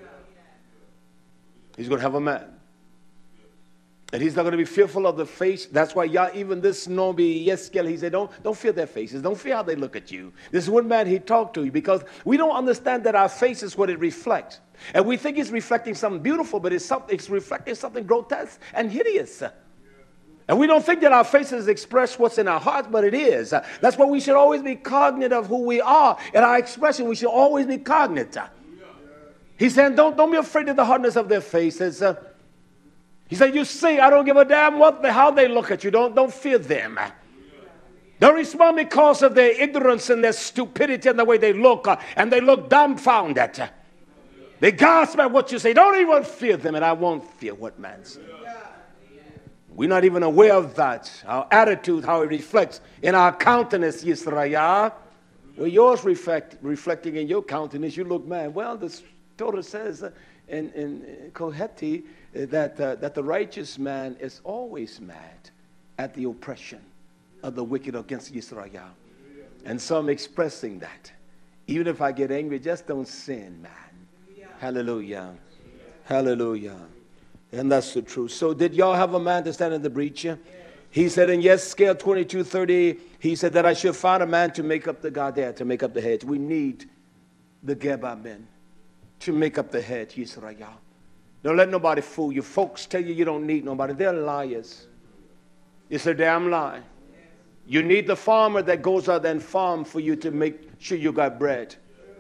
He's going to have a man. And he's not going to be fearful of the face. That's why Yah, even this Nobi Yeskel, he said, don't fear their faces. Don't fear how they look at you. This is one man he talked to, because we don't understand that our face is what it reflects. And we think it's reflecting something beautiful, but it's reflecting something grotesque and hideous. And we don't think that our faces express what's in our hearts, but it is. That's why we should always be cognizant of who we are. In our expression, we should always be cognizant. He's saying, don't be afraid of the hardness of their faces. He said, you see, I don't give a damn how they look at you. Don't fear them. Don't respond because of their ignorance and their stupidity and the way they look. And they look dumbfounded. They gasp at what you say. Don't even fear them, and I won't fear what man says. We're not even aware of that. Our attitude, how it reflects in our countenance, Yisrael. Well, yours reflecting in your countenance, you look mad. Well, the Torah says in Koheti that the righteous man is always mad at the oppression of the wicked against Yisrael. And so I'm expressing that. Even if I get angry, just don't sin, man. Hallelujah. Hallelujah. And that's the truth. So did y'all have a man to stand in the breach? He said in Yeskel 22:30, he said that I should find a man to make up the Gader, to make up the hedge. We need the Geba men to make up the hedge, Yisrael. Don't let nobody fool you. Folks tell you don't need nobody. They're liars. It's a damn lie. You need the farmer that goes out and farm for you to make sure you got bread.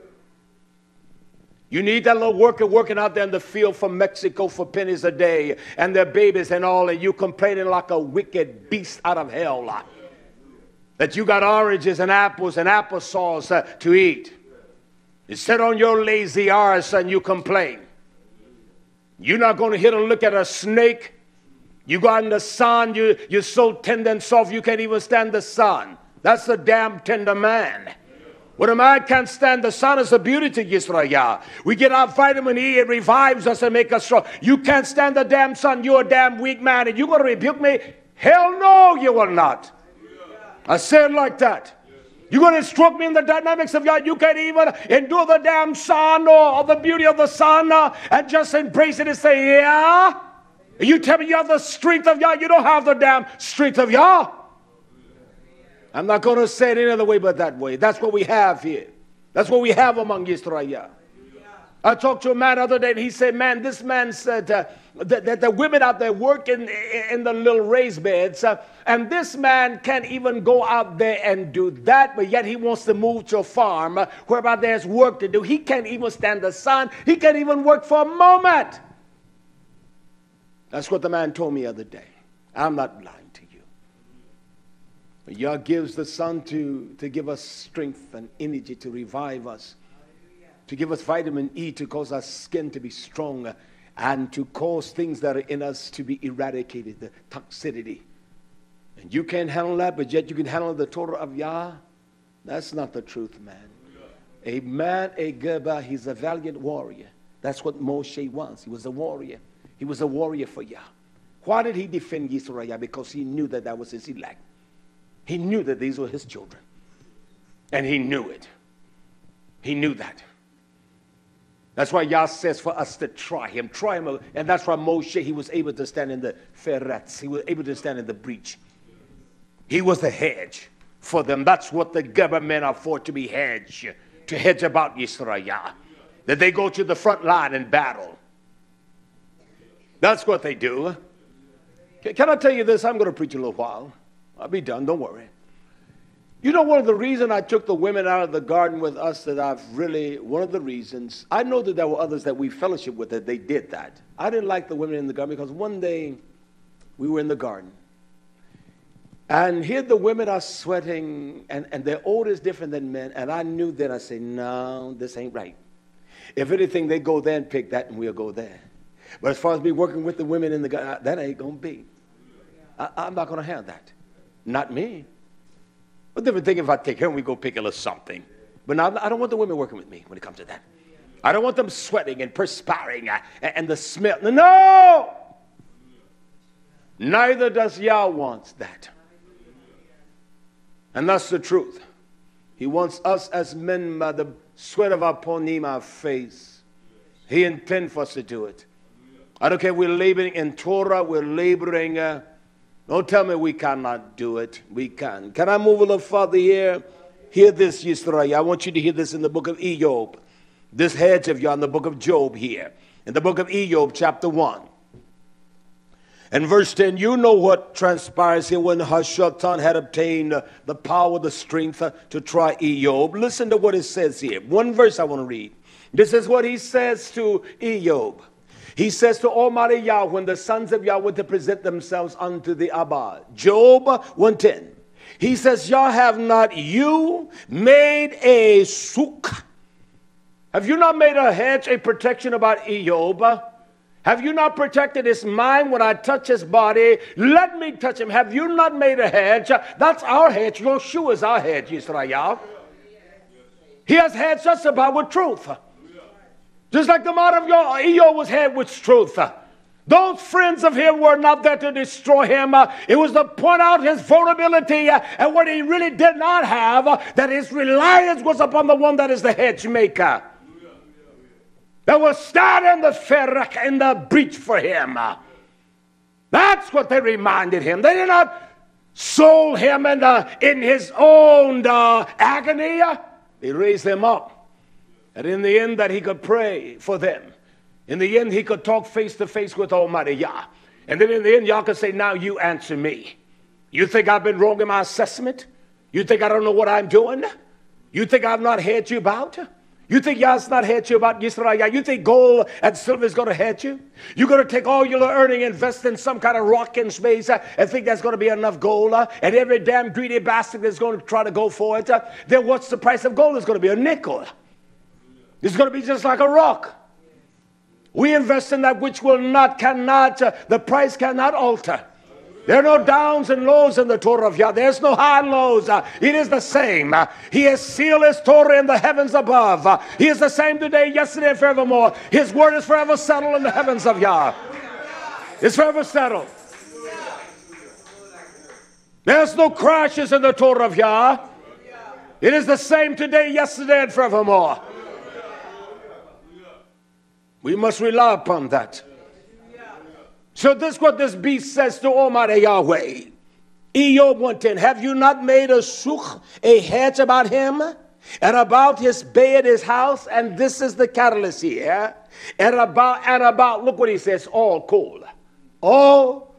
You need that little worker working out there in the field from Mexico for pennies a day and their babies and all, and you complaining like a wicked beast out of hell. That you got oranges and apples and applesauce to eat. You sit on your lazy arse and you complain. You're not going to hit a look at a snake. You go out in the sun, you're so tender and soft you can't even stand the sun. That's a damn tender man. When a man can't stand the sun, it's a beauty to Yisrael. We get our vitamin E, it revives us and makes us strong. You can't stand the damn sun, you're a damn weak man, and you're going to rebuke me? Hell no, you will not. I say it like that. You're going to instruct me in the dynamics of Yah. You can't even endure the damn sun or the beauty of the sun and just embrace it and say, yeah? You tell me you have the strength of Yah. You don't have the damn strength of Yah. I'm not going to say it any other way but that way. That's what we have here. That's what we have among Yisrael. I talked to a man the other day, and he said, man, this man said that the women out there work in the little raised beds, and this man can't even go out there and do that, but yet he wants to move to a farm whereby there's work to do. He can't even stand the sun. He can't even work for a moment. That's what the man told me the other day. I'm not lying to you. But Yah gives the sun to give us strength and energy, to revive us, to give us vitamin E, to cause our skin to be strong, and to cause things that are in us to be eradicated, the toxicity. And you can't handle that, but yet you can handle the Torah of Yah. That's not the truth, man. A man, a Geba, he's a valiant warrior. That's what Moshe was. He was a warrior. He was a warrior for Yah. Why did he defend Yisrael? Because he knew that that was his elect. He knew that these were his children. And he knew it. He knew that. That's why Yah says for us to try him. Try him. And that's why Moshe, he was able to stand in the ferretz. He was able to stand in the breach. He was the hedge for them. That's what the government are for, to be hedge. To hedge about Yisrael. That they go to the front line and battle. That's what they do. Can I tell you this? I'm going to preach a little while. I'll be done. Don't worry. You know, one of the reasons I took the women out of the garden with us, one of the reasons, I know that there were others that we fellowship with that they did that. I didn't like the women in the garden because one day we were in the garden. And here the women are sweating, and their odor is different than men. And I knew then, I said, no, this ain't right. If anything, they go there and pick that, and we'll go there. But as far as me working with the women in the garden, that ain't going to be. I'm not going to have that. Not me. What different thing if I take her and we go pick a little something. But now I don't want the women working with me when it comes to that. I don't want them sweating and perspiring and the smell. No! Neither does Yah wants that. And that's the truth. He wants us as men by the sweat of our ponim, our face. He intends for us to do it. I don't care, we're laboring in Torah, we're laboring. Don't tell me we cannot do it. We can. Can I move a little further here? Hear this, Yisrael. I want you to hear this in the book of Ejob. This hedge of Yah in the book of Job here. In the book of Ejob, chapter 1. And verse 10, you know what transpires here when Hashatan had obtained the power, the strength to try Ejob. Listen to what it says here. One verse I want to read. This is what he says to Ejob. He says to Almighty Yah, when the sons of Yah were to present themselves unto the Abba. Job 1:10. He says, Yah, have not you made a suk? Have you not made a hedge, a protection about Ejob? Have you not protected his mind when I touch his body? Let me touch him. Have you not made a hedge? That's our hedge. Your shoe is our hedge, Yisrael. He has hedged us about with truth. Just like the mouth of Ejob was hedged with truth. Those friends of him were not there to destroy him. It was to point out his vulnerability and what he really did not have, that his reliance was upon the one that is the hedge maker. That will stand in the ferrak, in the breach for him. That's what they reminded him. They did not soul him in his own agony. They raised him up. And in the end that he could pray for them. In the end he could talk face to face with Almighty Yah. And then in the end Yah could say, now you answer me. You think I've been wrong in my assessment? You think I don't know what I'm doing? You think I've not heard you about? You think Yah's not heard you about Yisrael? You think gold and silver is going to hurt you? You're going to take all your earning, invest in some kind of rock in space and think that's going to be enough gold, and every damn greedy bastard is going to try to go for it. Then what's the price of gold? It's going to be a nickel. It's going to be just like a rock. We invest in that which will not, cannot, the price cannot alter. There are no downs and lows in the Torah of Yah. There's no high and lows. It is the same. He has sealed his Torah in the heavens above. He is the same today, yesterday, and forevermore. His word is forever settled in the heavens of Yah. It's forever settled. There's no crashes in the Torah of Yah. It is the same today, yesterday, and forevermore. We must rely upon that. So this is what this beast says to Almighty Yahweh. Ejob 1:10. Have you not made a suk, a hedge about him, and about his bed, his house? And this is the catalyst here. And about, look what he says, all cool. All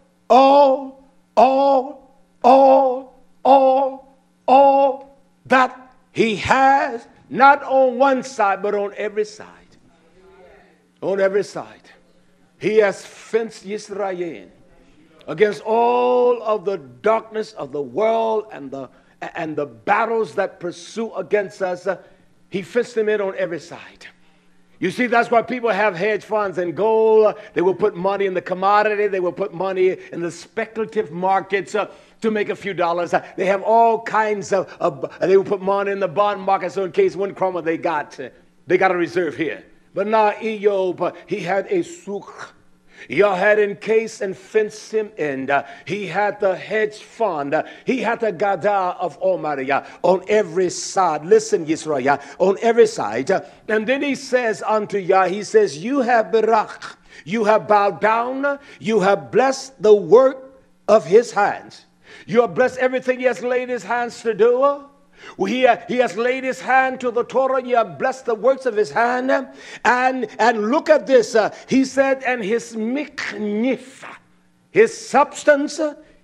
that he has, not on one side, but on every side. On every side. He has fenced Yisrael against all of the darkness of the world and the battles that pursue against us. He fenced them in on every side. You see, that's why people have hedge funds and gold. They will put money in the commodity. They will put money in the speculative markets to make a few dollars. They have all kinds of they will put money in the bond market, so in case one crumble they got a reserve here. But now Ejob, he had a souk. Yah had encased and fenced him in. He had the hedge fund. He had the Gadah of Almighty on every side. Listen, Yisrael, on every side. And then he says unto Yah, he says, you have berach, you have bowed down, you have blessed the work of his hands. You have blessed everything he has laid his hands to do. He has laid his hand to the Torah. You have blessed the works of his hand. And look at this. He said, and his miknif, his substance,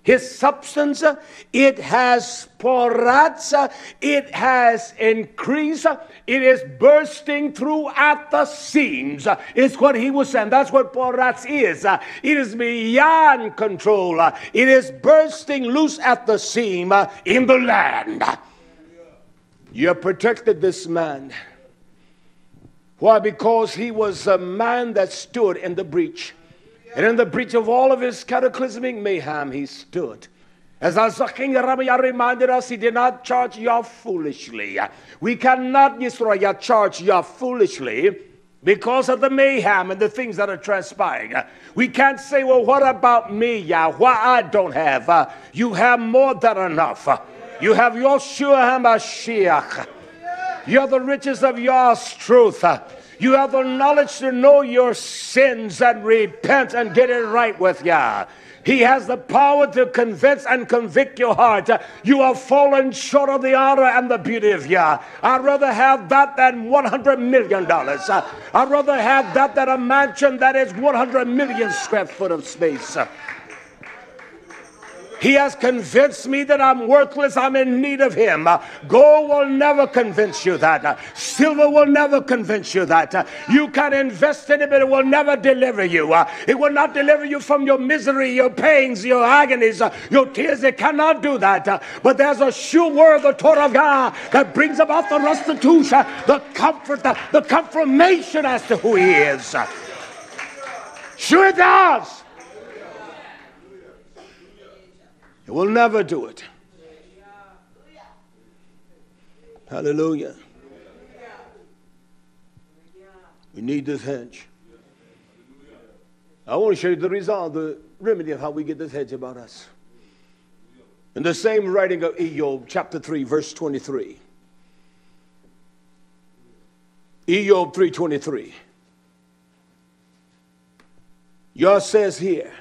it has poratz, it has increased, it is bursting through at the seams. Is what he was saying. That's what poratz is. It is beyond control. It is bursting loose at the seam in the land. You have protected this man. Why? Because he was a man that stood in the breach. And in the breach of all of his cataclysmic mayhem, he stood. As King Ramaya reminded us, he did not charge Yah foolishly. We cannot, Yisrael, charge Yah foolishly because of the mayhem and the things that are transpiring. We can't say, well, what about me, Yah? Why I don't have? You have more than enough. You have Yoshua HaMashiach. You have the riches of Yah's truth. You have the knowledge to know your sins and repent and get it right with Yah. He has the power to convince and convict your heart. You have fallen short of the honor and the beauty of Yah. I'd rather have that than $100 million. I'd rather have that than a mansion that is 100 million square foot of space. He has convinced me that I'm worthless. I'm in need of him. Gold will never convince you that. Silver will never convince you that. You can invest in it, but it will never deliver you. It will not deliver you from your misery, your pains, your agonies, your tears. It cannot do that. But there's a sure word of the Torah of God that brings about the restitution, the comfort, the confirmation as to who he is. Sure it does. It will never do it. Hallelujah. We need this hedge. I want to show you the result, the remedy of how we get this hedge about us. In the same writing of Ejob, chapter 3, verse 23. Ejob 3:23. Yah says here,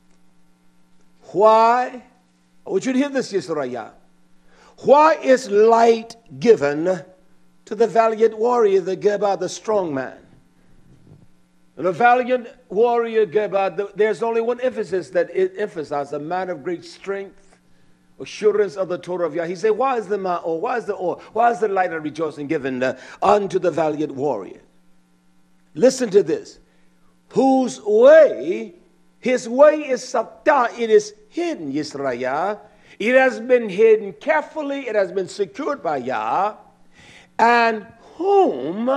why? I want you to hear this, Yisrael. Why is light given to the valiant warrior, the Geba, the strong man? And the valiant warrior, Geba, there's only one emphasis that it emphasizes, a man of great strength, assurance of the Torah of Yah. He said, why is the ma'or, why is the light and rejoicing given unto the valiant warrior? Listen to this. Whose way, his way is sabta, it is hidden, Yisrael. It has been hidden carefully. It has been secured by Yah. And whom,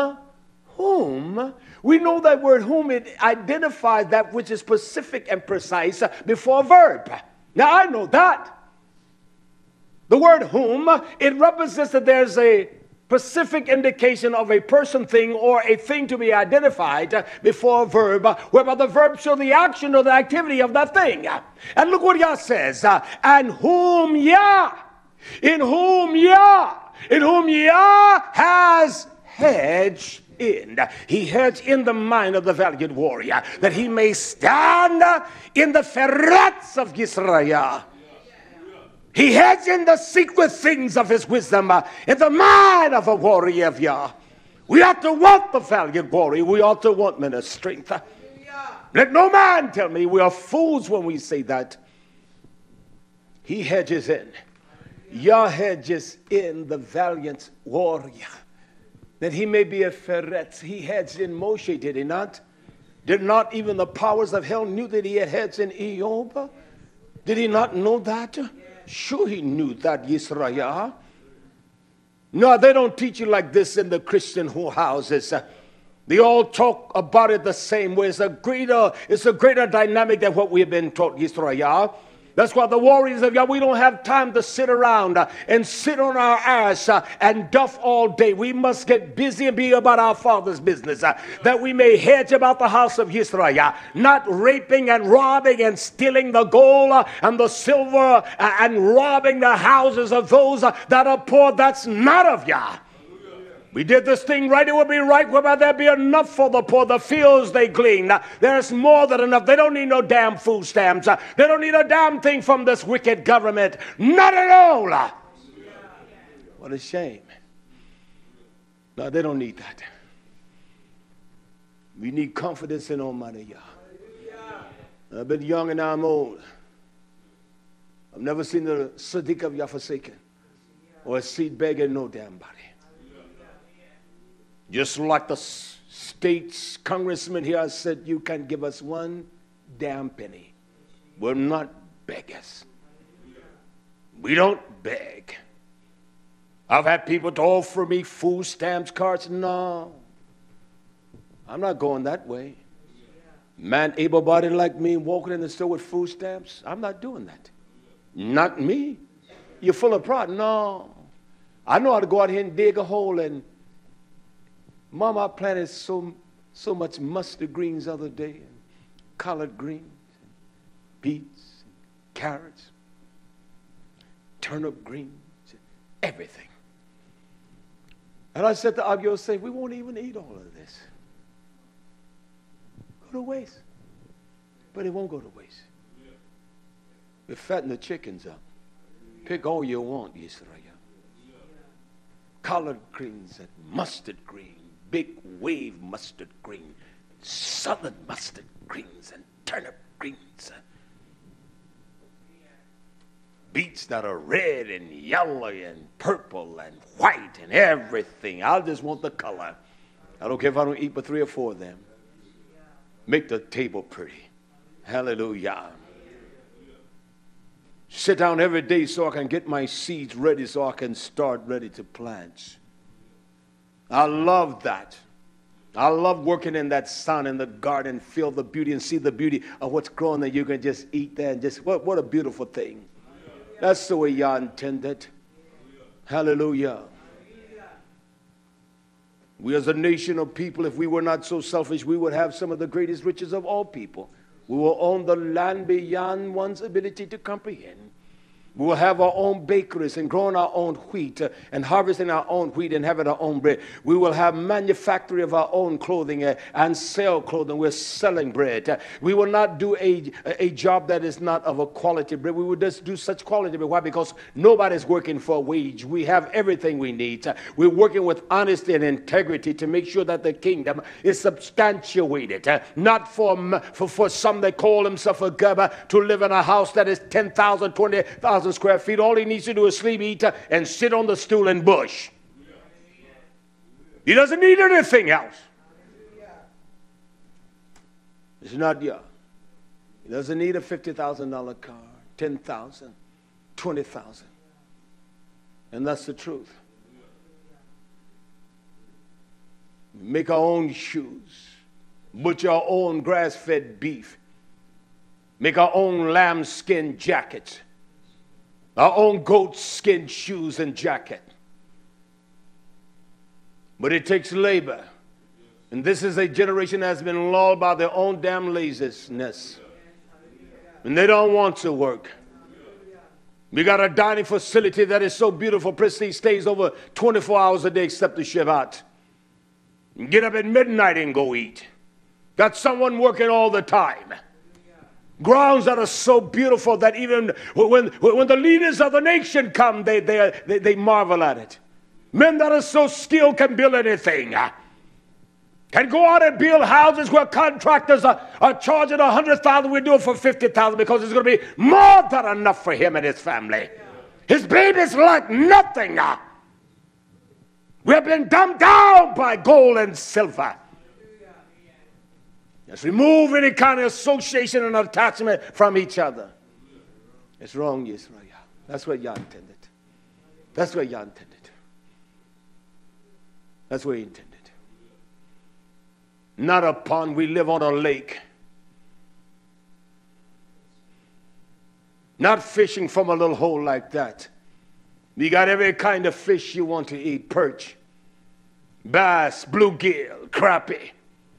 we know that word whom, it identifies that which is specific and precise before a verb. Now I know that. The word whom, it represents that there's a specific indication of a person, thing, or a thing to be identified before a verb, whereby the verb shows the action or the activity of that thing. And look what Yah says, and whom Yah, in whom Yah has hedged in. He hedged in the mind of the valiant warrior, that he may stand in the ferrets of Yisrael. He hedged in the secret things of his wisdom in the mind of a warrior of Yah. We ought to want the valiant warrior. We ought to want men of strength. Let no man tell me we are fools when we say that. He hedges in. Yah hedges in the valiant warrior, that he may be a ferret. He hedged in Moshe, did he not? Did not even the powers of hell knew that he had hedged in Ejob? Did he not know that? Sure he knew that, Yisrael. No, they don't teach you like this in the Christian houses. They all talk about it the same way. It's a greater dynamic than what we have been taught, Yisrael. That's why the warriors of Yah, we don't have time to sit around and sit on our ass and duff all day. We must get busy and be about our Father's business, that we may hedge about the house of Yisrael, not raping and robbing and stealing the gold and the silver and robbing the houses of those that are poor. That's not of Yah. We did this thing right, it would be right whereby there be enough for the poor, the fields they glean. There's more than enough. They don't need no damn food stamps. They don't need a damn thing from this wicked government. Not at all. What a shame. No, they don't need that. We need confidence in Almighty Yah. I've been young and now I'm old. I've never seen the Sadiq of Yah forsaken or a seed begging no damn body. Just like the state's congressman here said, you can give us one damn penny. We're not beggars. We don't beg. I've had people to offer me food stamps, cards. No. I'm not going that way. Man able-bodied like me walking in the store with food stamps, I'm not doing that. Not me. You're full of pride. No. I know how to go out here and dig a hole and Mama, I planted so much mustard greens the other day, and collard greens, and beets, and carrots, turnip greens, everything. And I said to Agio, say, we won't even eat all of this. Go to waste. But it won't go to waste. We fatten the chickens up. Pick all you want, Yisrael. Collard greens and mustard greens. Big wave mustard green, southern mustard greens, and turnip greens. Beets that are red and yellow and purple and white and everything. I just want the color. I don't care if I don't eat but 3 or 4 of them. Make the table pretty. Hallelujah. Sit down every day so I can get my seeds ready so I can start ready to plant. I love that. I love working in that sun in the garden, feel the beauty and see the beauty of what's growing that you can just eat there and just, what a beautiful thing. That's the way Yah intended. Hallelujah. We as a nation of people, if we were not so selfish, we would have some of the greatest riches of all people. We will own the land beyond one's ability to comprehend. We will have our own bakeries and growing our own wheat and harvesting our own wheat and having our own bread. We will have manufactory of our own clothing and sell clothing. We're selling bread. We will not do a job that is not of a quality bread. We will just do such quality bread. Why? Because nobody's working for a wage. We have everything we need. We're working with honesty and integrity to make sure that the kingdom is substantiated. Not for some that call themselves a gubber to live in a house that is 10,000, 20,000 square feet. All he needs to do is sleep, eat, and sit on the stool and bush. He doesn't need anything else. It's not Yah. He doesn't need a $50,000 car, 10,000, 20,000. And that's the truth. Make our own shoes. Butcher our own grass-fed beef. Make our own lambskin jackets. Our own goat skin shoes and jacket. But it takes labor. And this is a generation that has been lulled by their own damn laziness. And they don't want to work. We got a dining facility that is so beautiful. Prestige stays over 24 hours a day except the Shabbat. Get up at midnight and go eat. Got someone working all the time. Grounds that are so beautiful that even when the leaders of the nation come, they marvel at it. Men that are so skilled can build anything. Can go out and build houses where contractors are charging $100,000. We do it for $50,000 because it's going to be more than enough for him and his family. His babies lack nothing. We have been dumbed down by gold and silver. Let's remove any kind of association and attachment from each other. It's wrong, Yisrael. That's what Yah intended. That's what Yah intended. That's what he intended. not a pond. We live on a lake. Not fishing from a little hole like that. We got every kind of fish you want to eat. Perch, bass, bluegill, crappie.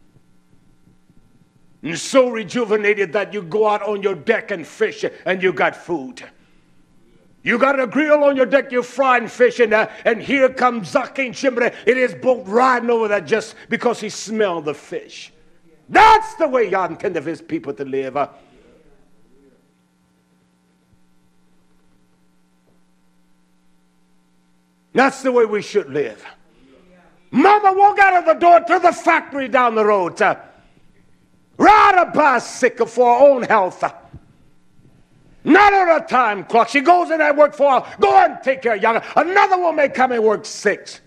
And so rejuvenated that you go out on your deck and fish and you got food. You got a grill on your deck, you're frying fish, and here comes Zakin Shimbre in his boat riding over that just because he smelled the fish. That's the way God intended for his people to live. That's the way we should live. Mama, walk out of the door to the factory down the road. Ride a bicycle for her own health. Not on a time clock. She goes in and work for her. Go and take care of young. Another one may come and work 6.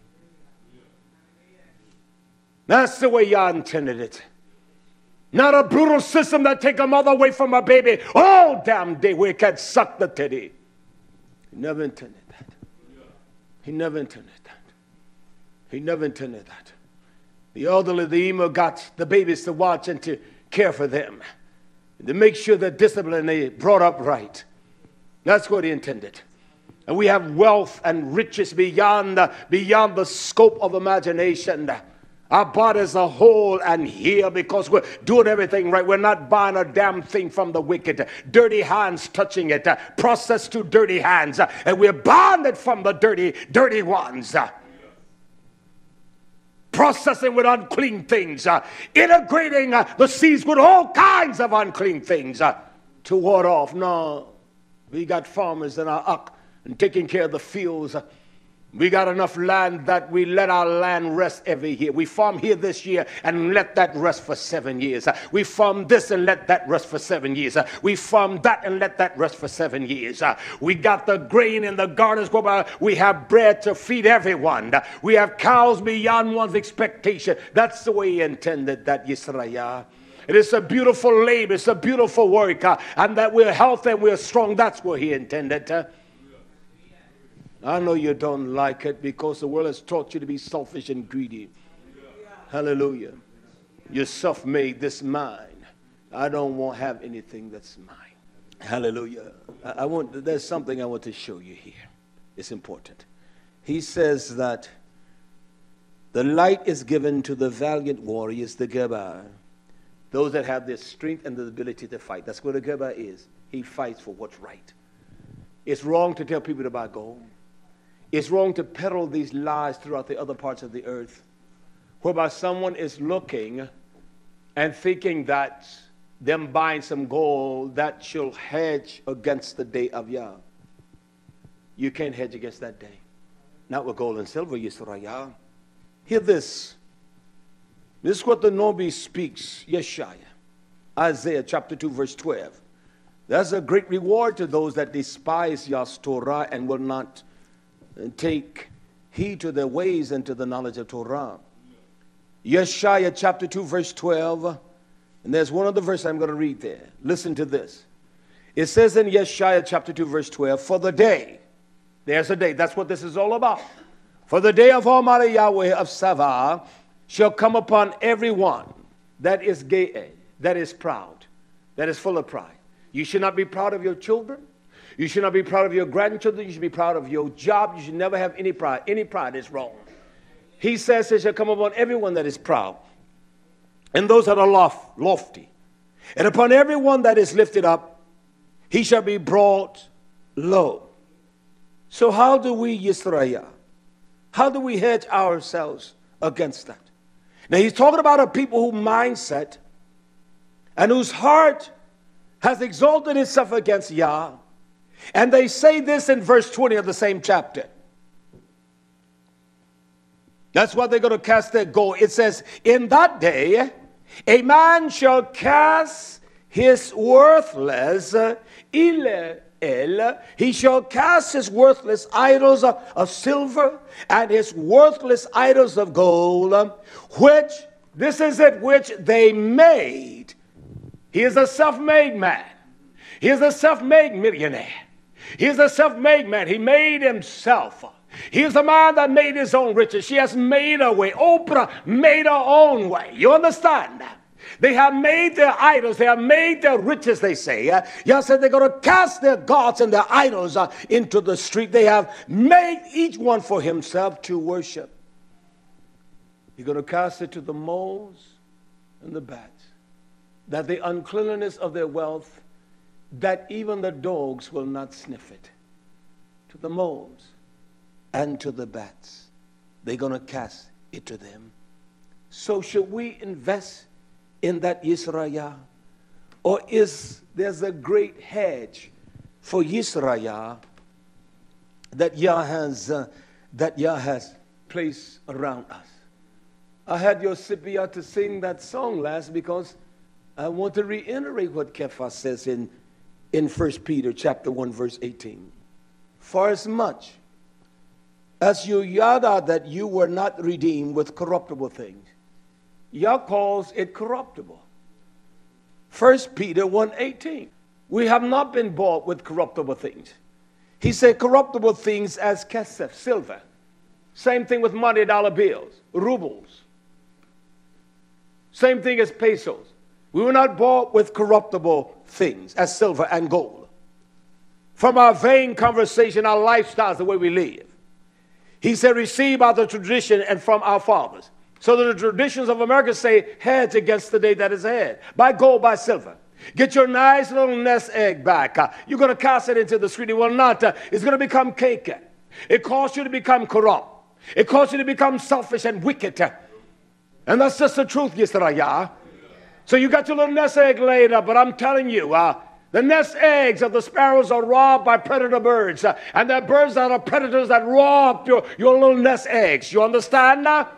That's the way God intended it. Not a brutal system that take a mother away from her baby all damn day where it can suck the titty. He never intended that. He never intended that. He never intended that. The elderly, the emo got the babies to watch and to care for them. To make sure they're disciplined and they're brought up right. That's what he intended. And we have wealth and riches beyond the scope of imagination. Our bodies are whole and healed because we're doing everything right. We're not buying a damn thing from the wicked. Dirty hands touching it. Processed to dirty hands. And we're bonded from the dirty ones. Processing with unclean things, integrating the seeds with all kinds of unclean things to ward off. No, we got farmers in our uck and taking care of the fields. We got enough land that we let our land rest every year. We farm here this year and let that rest for 7 years. We farm this and let that rest for 7 years. We farm that and let that rest for 7 years. We got the grain in the gardens. We have bread to feed everyone. We have cows beyond one's expectation. That's the way he intended that, Yisrael. It is a beautiful labor. It's a beautiful work. And that we're healthy and we're strong. That's what he intended. I know you don't like it because the world has taught you to be selfish and greedy. Hallelujah. You're self-made. This mine. I don't want to have anything that's mine. Hallelujah. There's something I want to show you here. It's important. He says that the light is given to the valiant warriors, the Gebar, those that have the strength and the ability to fight. That's what a Gebar is. He fights for what's right. It's wrong to tell people to buy gold. It's wrong to peddle these lies throughout the other parts of the earth, whereby someone is looking and thinking that them buying some gold, that shall hedge against the day of Yah. You can't hedge against that day. Not with gold and silver, Yisrael. Hear this. This is what the Nabi speaks, Yeshaya. Isaiah chapter 2, verse 12. There's a great reward to those that despise Yah's Torah and will not take heed to their ways and to the knowledge of Torah. Yeshaya chapter 2 verse 12. And there's one other verse I'm going to read there. Listen to this. It says in Yeshaya chapter 2 verse 12, for the day, there's a day, that's what this is all about. For the day of Almighty Yahweh of Savah shall come upon everyone that is gay, that is proud, that is full of pride. You should not be proud of your children. You should not be proud of your grandchildren. You should be proud of your job. You should never have any pride. Any pride is wrong. He says it shall come upon everyone that is proud, and those that are lofty. And upon everyone that is lifted up, he shall be brought low. So how do we, Yisrael, how do we hedge ourselves against that? Now he's talking about a people whose mindset and whose heart has exalted itself against Yah. And they say this in verse 20 of the same chapter. That's why they're going to cast their gold. It says, in that day, a man shall cast his worthless he shall cast his worthless idols of silver and his worthless idols of gold, which, this is it, which they made. He is a self-made man. He is a self-made millionaire. He is a self-made man. He made himself. He is a man that made his own riches. She has made her way. Oprah made her own way. You understand? They have made their idols. They have made their riches, they say. Yah said they're going to cast their gods and their idols into the street. They have made each one for himself to worship. You're going to cast it to the moles and the bats, that the uncleanness of their wealth, that even the dogs will not sniff it. To the moles and to the bats, they're going to cast it to them. So should we invest in that Yisrael? Or is there's a great hedge for Yisrael that Yah has placed around us? I had Yosipia to sing that song last because I want to reiterate what Kephas says in 1 Peter chapter 1 verse 18. For as much as you yada that you were not redeemed with corruptible things, Yah calls it corruptible. 1 Peter 1:18. We have not been bought with corruptible things. He said corruptible things as kesef, silver. Same thing with money, dollar bills, rubles. Same thing as pesos. We were not bought with corruptible things as silver and gold. From our vain conversation, our lifestyles, the way we live. He said, receive by the tradition and from our fathers. So that the traditions of America say, hedge against the day that is ahead. Buy gold, buy silver. Get your nice little nest egg back. You're going to cast it into the street. It will not. It's going to become cake. It caused you to become corrupt. It caused you to become selfish and wicked. And that's just the truth, Yisrael. So you got your little nest egg laid up, but I'm telling you, the nest eggs of the sparrows are robbed by predator birds. And they're birds that are predators that rob your little nest eggs. You understand now?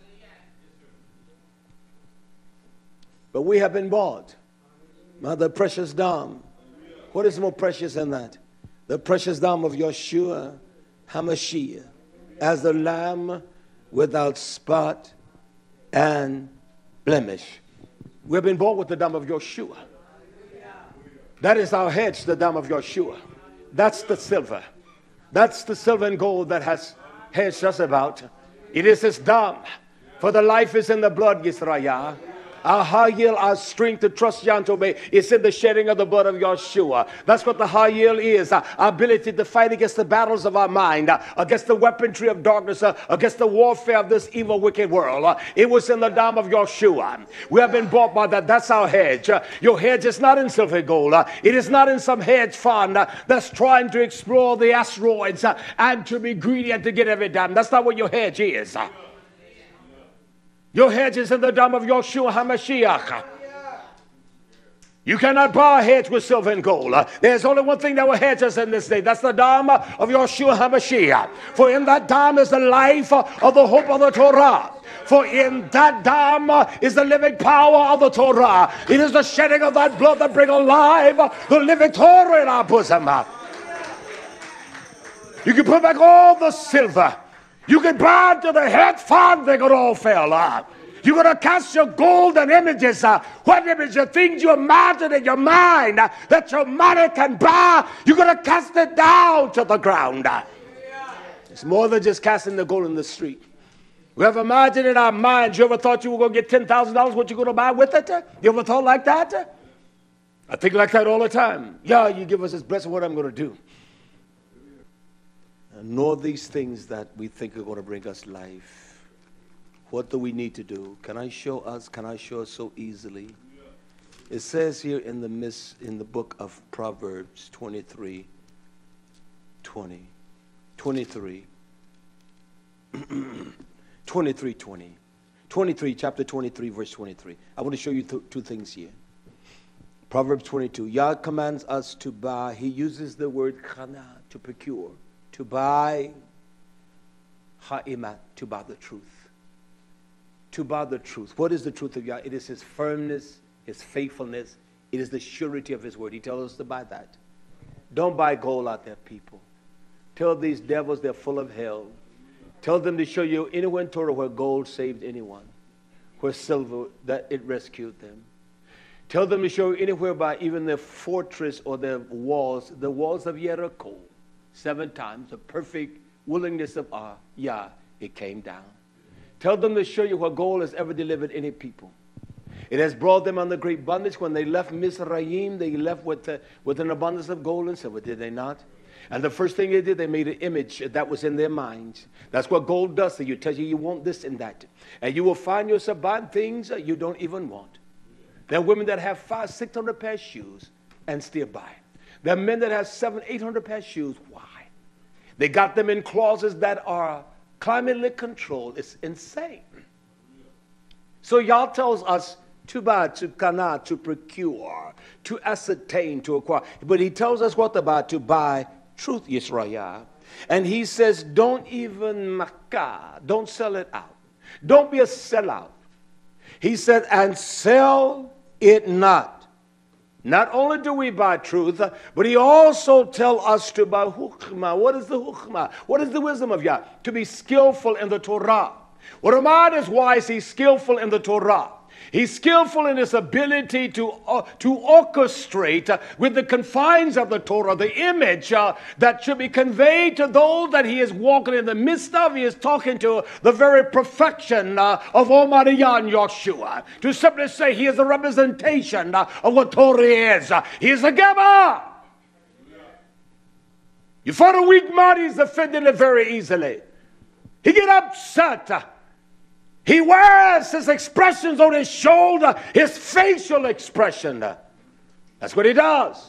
But we have been bought by the precious dam. What is more precious than that? The precious dam of Yeshua HaMashiach as the lamb without spot and blemish. We've been bought with the dam of Yeshua. That is our hedge, the dam of Yeshua. That's the silver. That's the silver and gold that has hedged us about. It is his dam. For the life is in the blood, Yisrael. Our hayil, our strength to trust Yah and to obey, is in the shedding of the blood of Yeshua. That's what the hayil is. Our ability to fight against the battles of our mind, against the weaponry of darkness, against the warfare of this evil, wicked world. It was in the dam of Yeshua. We have been bought by that. That's our hedge. Your hedge is not in silver and gold. It is not in some hedge fund that's trying to explore the asteroids and to be greedy and to get every dime. That's not what your hedge is. Your hedge is in the dam of Yeshua HaMashiach. You cannot buy a hedge with silver and gold. There's only one thing that will hedge us in this day. That's the dam of Yeshua HaMashiach. For in that dam is the life of the hope of the Torah. For in that dam is the living power of the Torah. It is the shedding of that blood that brings alive the living Torah in our bosom. You can put back all the silver. You can bow to the head fund, they're going to all fail. You're going to cast your golden images. What image? The things you imagine in your mind that your money can buy, you're going to cast it down to the ground. It's more than just casting the gold in the street. We have imagined in our minds, you ever thought you were going to get $10,000, what you're going to buy with it? You ever thought like that? I think like that all the time. Yeah, you give us this blessing, what I'm going to do. And all these things that we think are going to bring us life. What do we need to do? Can I show us so easily? It says here in the book of Proverbs 23, chapter 23, verse 23. I want to show you two things here. Proverbs 22. Yah commands us to buy. He uses the word kana, to procure. To buy ha'imat, to buy the truth. To buy the truth. What is the truth of Yah? It is his firmness, his faithfulness. It is the surety of his word. He tells us to buy that. Don't buy gold out there, people. Tell these devils they're full of hell. Tell them to show you anywhere in Torah where gold saved anyone, where silver, that it rescued them. Tell them to show you anywhere by even their fortress or their walls, the walls of Jericho. 7 times, a perfect willingness of Yah, it came down. Tell them to show you what gold has ever delivered any people. It has brought them under great bondage. When they left Mizraim, they left with an abundance of gold and silver, did they not? And the first thing they did, they made an image that was in their minds. That's what gold does to you. It tells you you want this and that. And you will find yourself buying things you don't even want. There are women that have 500, 600 pair of shoes and still buy. There are men that have 700, 800 pair of shoes. Why? They got them in closets that are climately controlled. It's insane. So Yah tells us to buy, to kana, to procure, to ascertain, to acquire. But he tells us what about to buy truth, Yisrael. And he says, don't even makah, don't sell it out. Don't be a sellout. He said, and sell it not. Not only do we buy truth, but he also tells us to buy hukmah. What is the hukmah? What is the wisdom of Yah? To be skillful in the Torah. What a man is wise, he's skillful in the Torah. He's skillful in his ability to orchestrate with the confines of the Torah, the image that should be conveyed to those that he is walking in the midst of. He is talking to the very perfection of Almighty Yah and Yeshua. To simply say he is a representation of what Torah is. He is a giver. You find a weak man, he's offended very easily. He get upset. He wears his expressions on his shoulder, his facial expression. That's what he does.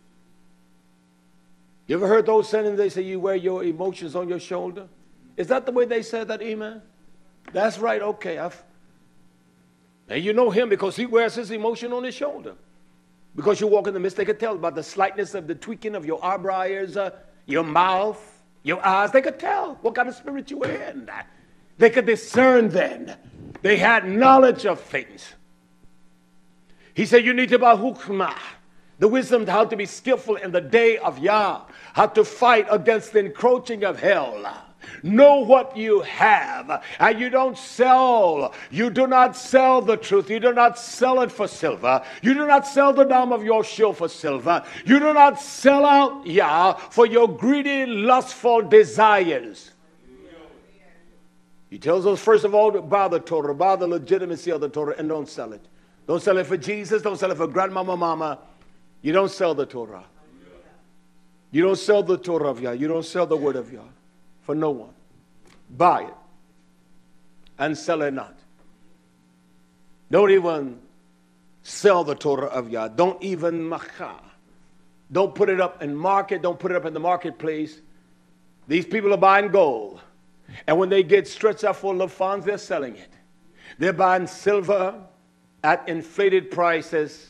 You ever heard those sentences? They say you wear your emotions on your shoulder. Is that the way they said that, Amen? That's right, okay. And you know him because he wears his emotion on his shoulder. Because you walk in the midst, they could tell about the slightness of the tweaking of your eyebrows, your mouth, your eyes. They could tell what kind of spirit you were in. They could discern then. They had knowledge of things. He said you need to buy hukmah, the wisdom how to be skillful in the day of Yah, how to fight against the encroaching of hell. Know what you have, and you don't sell. You do not sell the truth. You do not sell it for silver. You do not sell the dam of your show for silver. You do not sell out Yah for your greedy, lustful desires. He tells us, first of all, to buy the Torah, buy the legitimacy of the Torah, and don't sell it. Don't sell it for Jesus. Don't sell it for grandmama, mama. You don't sell the Torah. You don't sell the Torah of Yah. You don't sell the word of Yah for no one. Buy it and sell it not. Don't even sell the Torah of Yah. Don't even makah. Don't put it up in market. Don't put it up in the marketplace. These people are buying gold. And when they get stretched out full of funds, they're selling it. They're buying silver at inflated prices.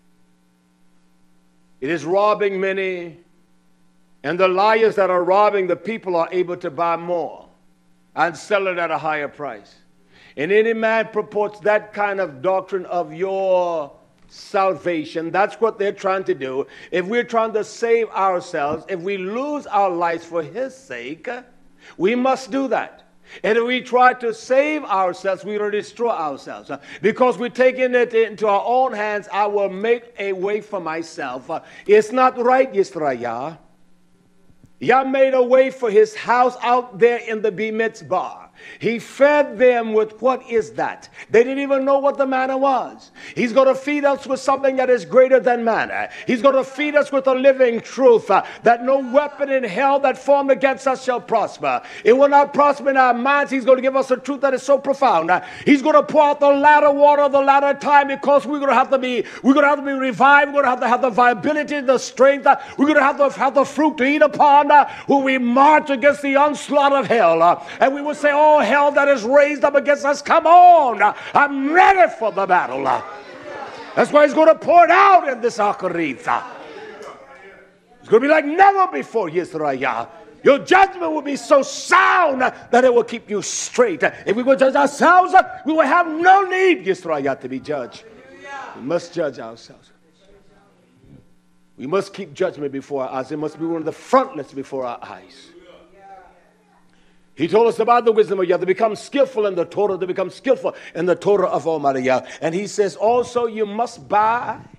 It is robbing many. And the liars that are robbing the people are able to buy more and sell it at a higher price. And any man purports that kind of doctrine of your salvation, that's what they're trying to do. If we're trying to save ourselves, if we lose our lives for his sake, we must do that. And if we try to save ourselves, we will destroy ourselves. Because we're taking it into our own hands, I will make a way for myself. It's not right, Yisrael. Yah made a way for his house out there in the Bemitzbar. He fed them with what is that? They didn't even know what the manna was. He's going to feed us with something that is greater than manna. He's going to feed us with a living truth that no weapon in hell that formed against us shall prosper. It will not prosper in our minds. He's going to give us a truth that is so profound. He's going to pour out the latter water, the latter time, because we're going to have to be revived. We're going to have the viability, the strength. We're going to have the fruit to eat upon when we march against the onslaught of hell. And we will say, oh, hell that is raised up against us, come on, I'm ready for the battle. That's why he's going to pour it out in this Akaritha. It's going to be like never before, Yisrael. Your judgment will be so sound that it will keep you straight. If we will judge ourselves, we will have no need, Yisrael, to be judged. We must judge ourselves. We must keep judgment before our eyes. It must be one of the frontlets before our eyes. He told us about the wisdom of Yah, to become skillful in the Torah, of Almighty Yah. And he says also you must buy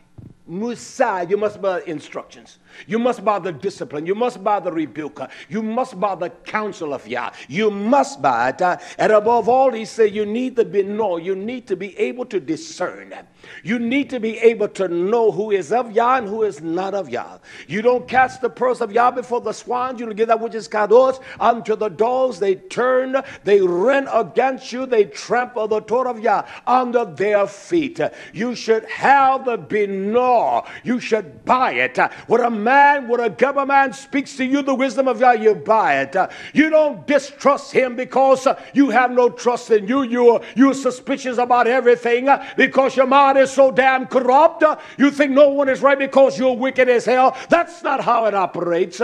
Musa, you must by the instructions. You must by the discipline. You must by the rebuke. You must by the counsel of Yah. You must by it. And above all, he said, you need to be you need to be able to discern. You need to be able to know who is of Yah and who is not of Yah. You don't cast the pearls of Yah before the swine. You don't give that which is kadosh unto the dogs. They turn, they run against you. They trample the Torah of Yah under their feet. You should have the binor. You should buy it. When a government speaks to you the wisdom of Yah, you buy it. You don't distrust him because you have no trust in you. You're suspicious about everything because your mind is so damn corrupt. You think no one is right because you're wicked as hell. That's not how it operates.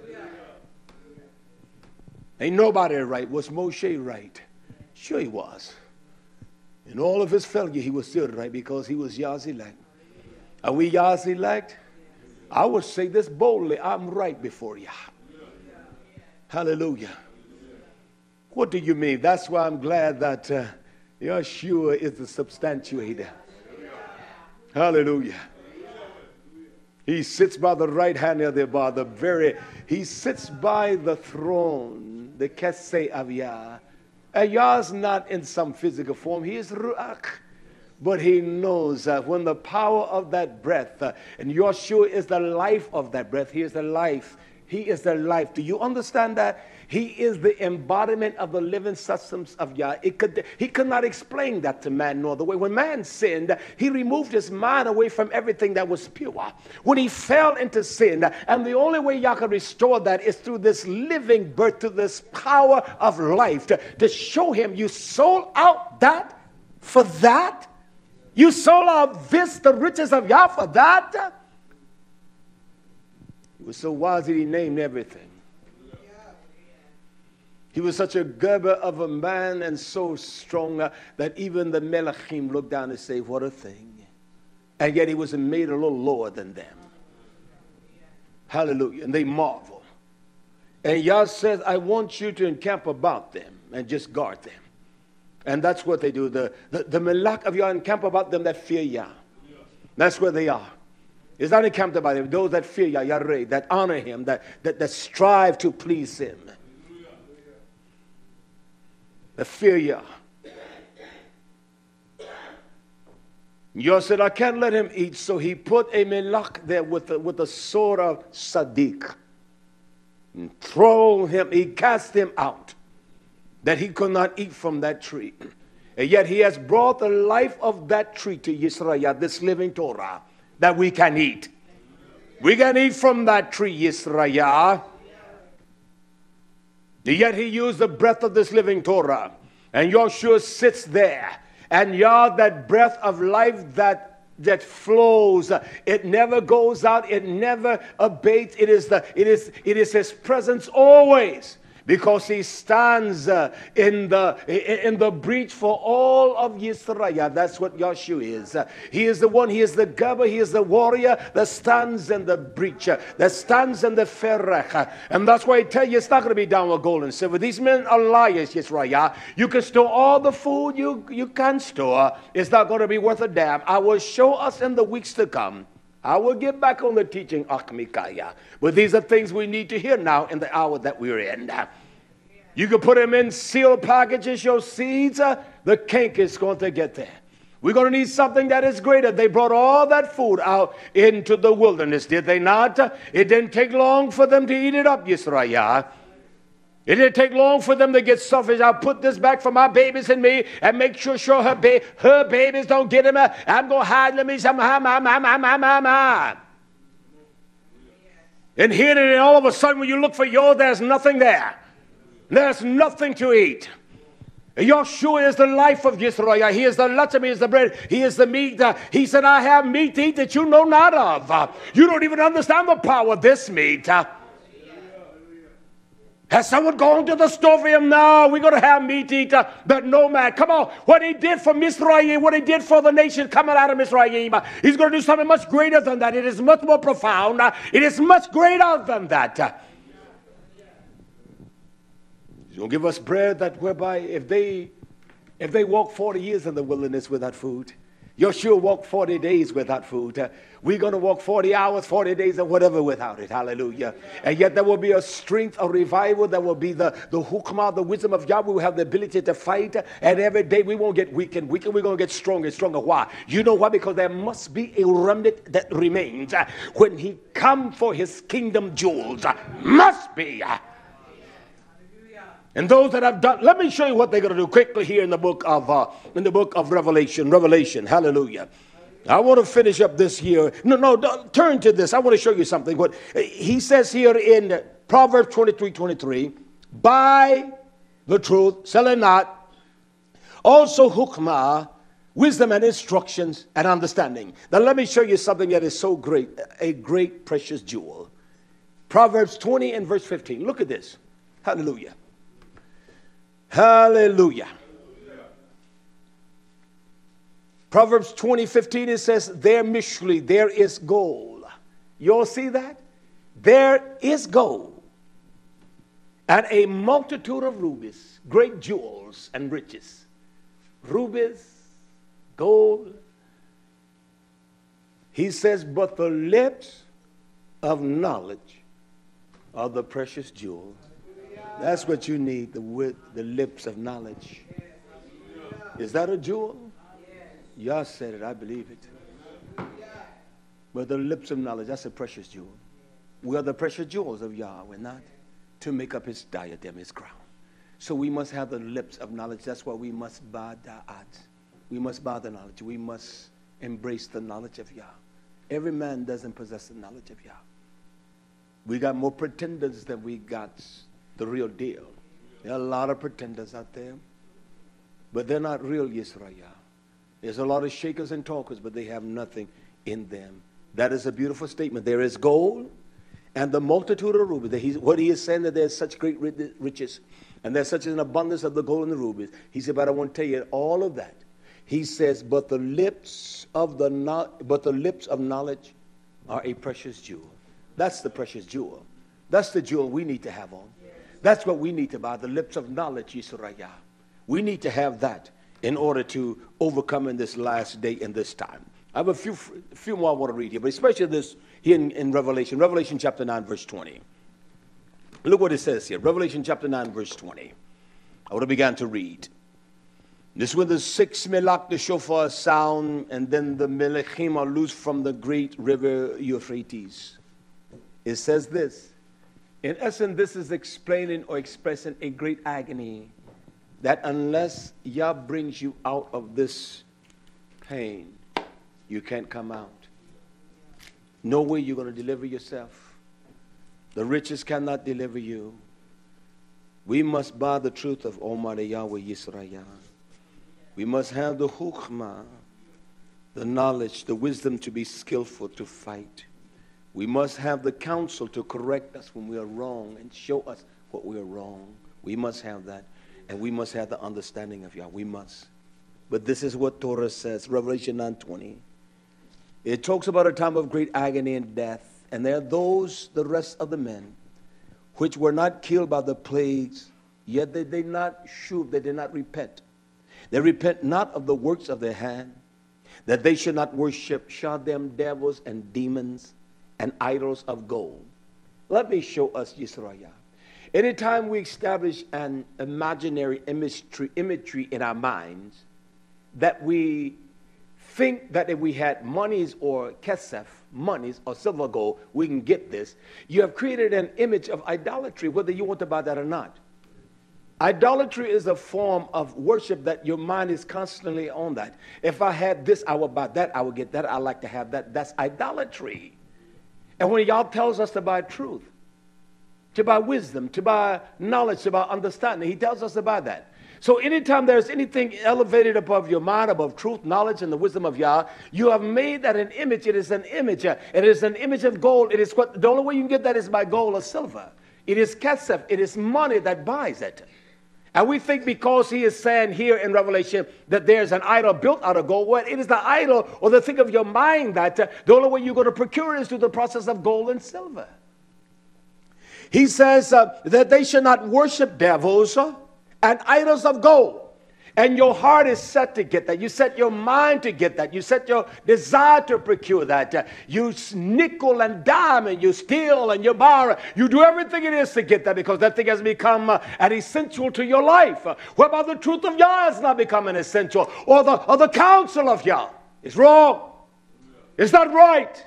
Ain't nobody right. Was Moshe right? Sure he was. In all of his failure, he was still right because he was Yah's elect. Are we Yah's elect? I would say this boldly. I'm right before Yah. Hallelujah. What do you mean? That's why I'm glad that Yeshua is the substantiator. Hallelujah. He sits by the right hand of the bar, he sits by the throne, the Keseh of Yah. And Yah's not in some physical form. He is Ruach. But he knows that when the power of that breath, and Yeshua is the life of that breath. He is the life. He is the life. Do you understand that? He is the embodiment of the living substance of Yah. He could not explain that to man nor the way. When man sinned, he removed his mind away from everything that was pure. When he fell into sin, and the only way Yah can restore that is through this living birth, through this power of life, to show him you sold out that for that. You sold out this, the riches of Yah, for that. He was so wise that he named everything. He was such a gerber of a man and so strong that even the Melachim looked down and say, what a thing. And yet he was made a little lower than them. Hallelujah. And they marvel. And Yah says, I want you to encamp about them and just guard them. And that's what they do. The Melach of Yah encamp about them that fear Yah. That's where they are. It's not encamped about them. Those that fear Yah, Yareh, that honor him, that strive to please him. That fear Yah. Yah said, I can't let him eat. So he put a Melach there with the sword of Sadiq. And throw him, he cast him out. That he could not eat from that tree. And yet he has brought the life of that tree to Yisrael, this living Torah, that we can eat. We can eat from that tree, Yisrael. Yet he used the breath of this living Torah. And Yeshua sits there. And Yah, that breath of life that flows, it never goes out, it never abates. It is his presence always. Because he stands in the breach for all of Yisrael. That's what Yeshua is. He is the one, he is the Gabba, he is the warrior that stands in the breach, that stands in the ferrech. And that's why I tell you, it's not going to be down with gold and silver. These men are liars, Yisrael. You can store all the food you can store. It's not going to be worth a damn. I will show us in the weeks to come. I will get back on the teaching, Achmikaya. But these are things we need to hear now in the hour that we're in. You can put them in sealed packages, your seeds. The cake is going to get there. We're going to need something that is greater. They brought all that food out into the wilderness, did they not? It didn't take long for them to eat it up, Yisrael. It didn't take long for them to get selfish. I'll put this back for my babies and me and make sure her babies don't get them. I'm going to hide them somehow. And here and all of a sudden when you look for yours, there's nothing there. There's nothing to eat. Yeshua is the life of Yisrael. He is the lechem, he is the bread, he is the meat. He said, I have meat to eat that you know not of. You don't even understand the power of this meat. Has someone gone to the store for him? No, we're going to have meat to eat that no man. Come on, what he did for Mizraim, what he did for the nation coming out of Mizraim, he's going to do something much greater than that. It is much more profound. It is much greater than that. He's going to give us bread that whereby if they walk 40 years in the wilderness without food, Joshua walked 40 days without food. We're going to walk 40 hours, 40 days, or whatever without it. Hallelujah. And yet there will be a strength, a revival. There will be the hukmah, the wisdom of Yahweh. We will have the ability to fight. And every day we won't get weak and weaker. We're going to get stronger and stronger. Why? You know why? Because there must be a remnant that remains when he comes for his kingdom jewels. Must be. And those that have done, let me show you what they're going to do quickly here in the book of Revelation. Revelation, hallelujah. I want to finish up this here. No, don't turn to this. I want to show you something. What he says here in Proverbs 23:23, buy the truth, sell it not. Also hukmah, wisdom and instructions and understanding. Now let me show you something that is so great, a great precious jewel. Proverbs 20 and verse 15. Look at this. Hallelujah. Hallelujah. Proverbs 20:15, it says, there mishli, there is gold. You all see that? There is gold. And a multitude of rubies, great jewels and riches. Rubies, gold. He says, but the lips of knowledge are the precious jewel. That's what you need, the lips of knowledge. Is that a jewel? Yah said it, I believe it. But the lips of knowledge, that's a precious jewel. We are the precious jewels of Yah, we're not, to make up his diadem, his crown. So we must have the lips of knowledge. That's why we must buy da'at. We must buy the knowledge. We must embrace the knowledge of Yah. Every man doesn't possess the knowledge of Yah. We got more pretenders than we got the real deal. There are a lot of pretenders out there, but they're not real Yisrael. There's a lot of shakers and talkers, but they have nothing in them. That is a beautiful statement. There is gold and the multitude of rubies. What he is saying, that there's such great riches and there's such an abundance of the gold and the rubies. He said, but I want to tell you all of that. He says, but the lips of knowledge are a precious jewel. That's the precious jewel. That's the jewel we need to have on. That's what we need to buy, the lips of knowledge, Yisrael. We need to have that in order to overcome in this last day and this time. I have a few more I want to read here, but especially this here in Revelation. Revelation chapter 9, verse 20. Look what it says here. Revelation chapter 9, verse 20. I would have began to read. This is when the six melach, the shofar sound, and then the melechim are loosed from the great river Euphrates. It says this. In essence, this is explaining or expressing a great agony that unless Yah brings you out of this pain, you can't come out. No way you're going to deliver yourself. The riches cannot deliver you. We must buy the truth of Almighty Yahweh Yisrael. We must have the hukmah, the knowledge, the wisdom to be skillful to fight. We must have the counsel to correct us when we are wrong and show us what we are wrong. We must have that. And we must have the understanding of Yah. We must. But this is what Torah says, Revelation 9:20. It talks about a time of great agony and death. And there are those, the rest of the men, which were not killed by the plagues, yet they did not shuv, they did not repent. They repent not of the works of their hand, that they should not worship Shaddam, devils and demons, and idols of gold. Let me show us Yisrael. Anytime we establish an imaginary imagery in our minds, that we think that if we had monies or kesef, monies or silver gold, we can get this. You have created an image of idolatry, whether you want to buy that or not. Idolatry is a form of worship that your mind is constantly on that. If I had this, I would buy that, I would get that, I like to have that. That's idolatry. And when Yah tells us to buy truth, to buy wisdom, to buy knowledge, to buy understanding, he tells us to buy that. So anytime there's anything elevated above your mind, above truth, knowledge, and the wisdom of Yah, you have made that an image. It is an image. It is an image of gold. It is what the only way you can get that is by gold or silver. It is kesef. It is money that buys it. And we think because he is saying here in Revelation that there's an idol built out of gold, well, it is the idol or the thing of your mind that the only way you're going to procure it is through the process of gold and silver. He says that they should not worship devils and idols of gold. And your heart is set to get that. You set your mind to get that. You set your desire to procure that. You nickel and dime and you steal and you borrow. You do everything it is to get that because that thing has become an essential to your life. Whereby the truth of Yah has not become an essential, or the counsel of Yah. It's wrong. It's not right.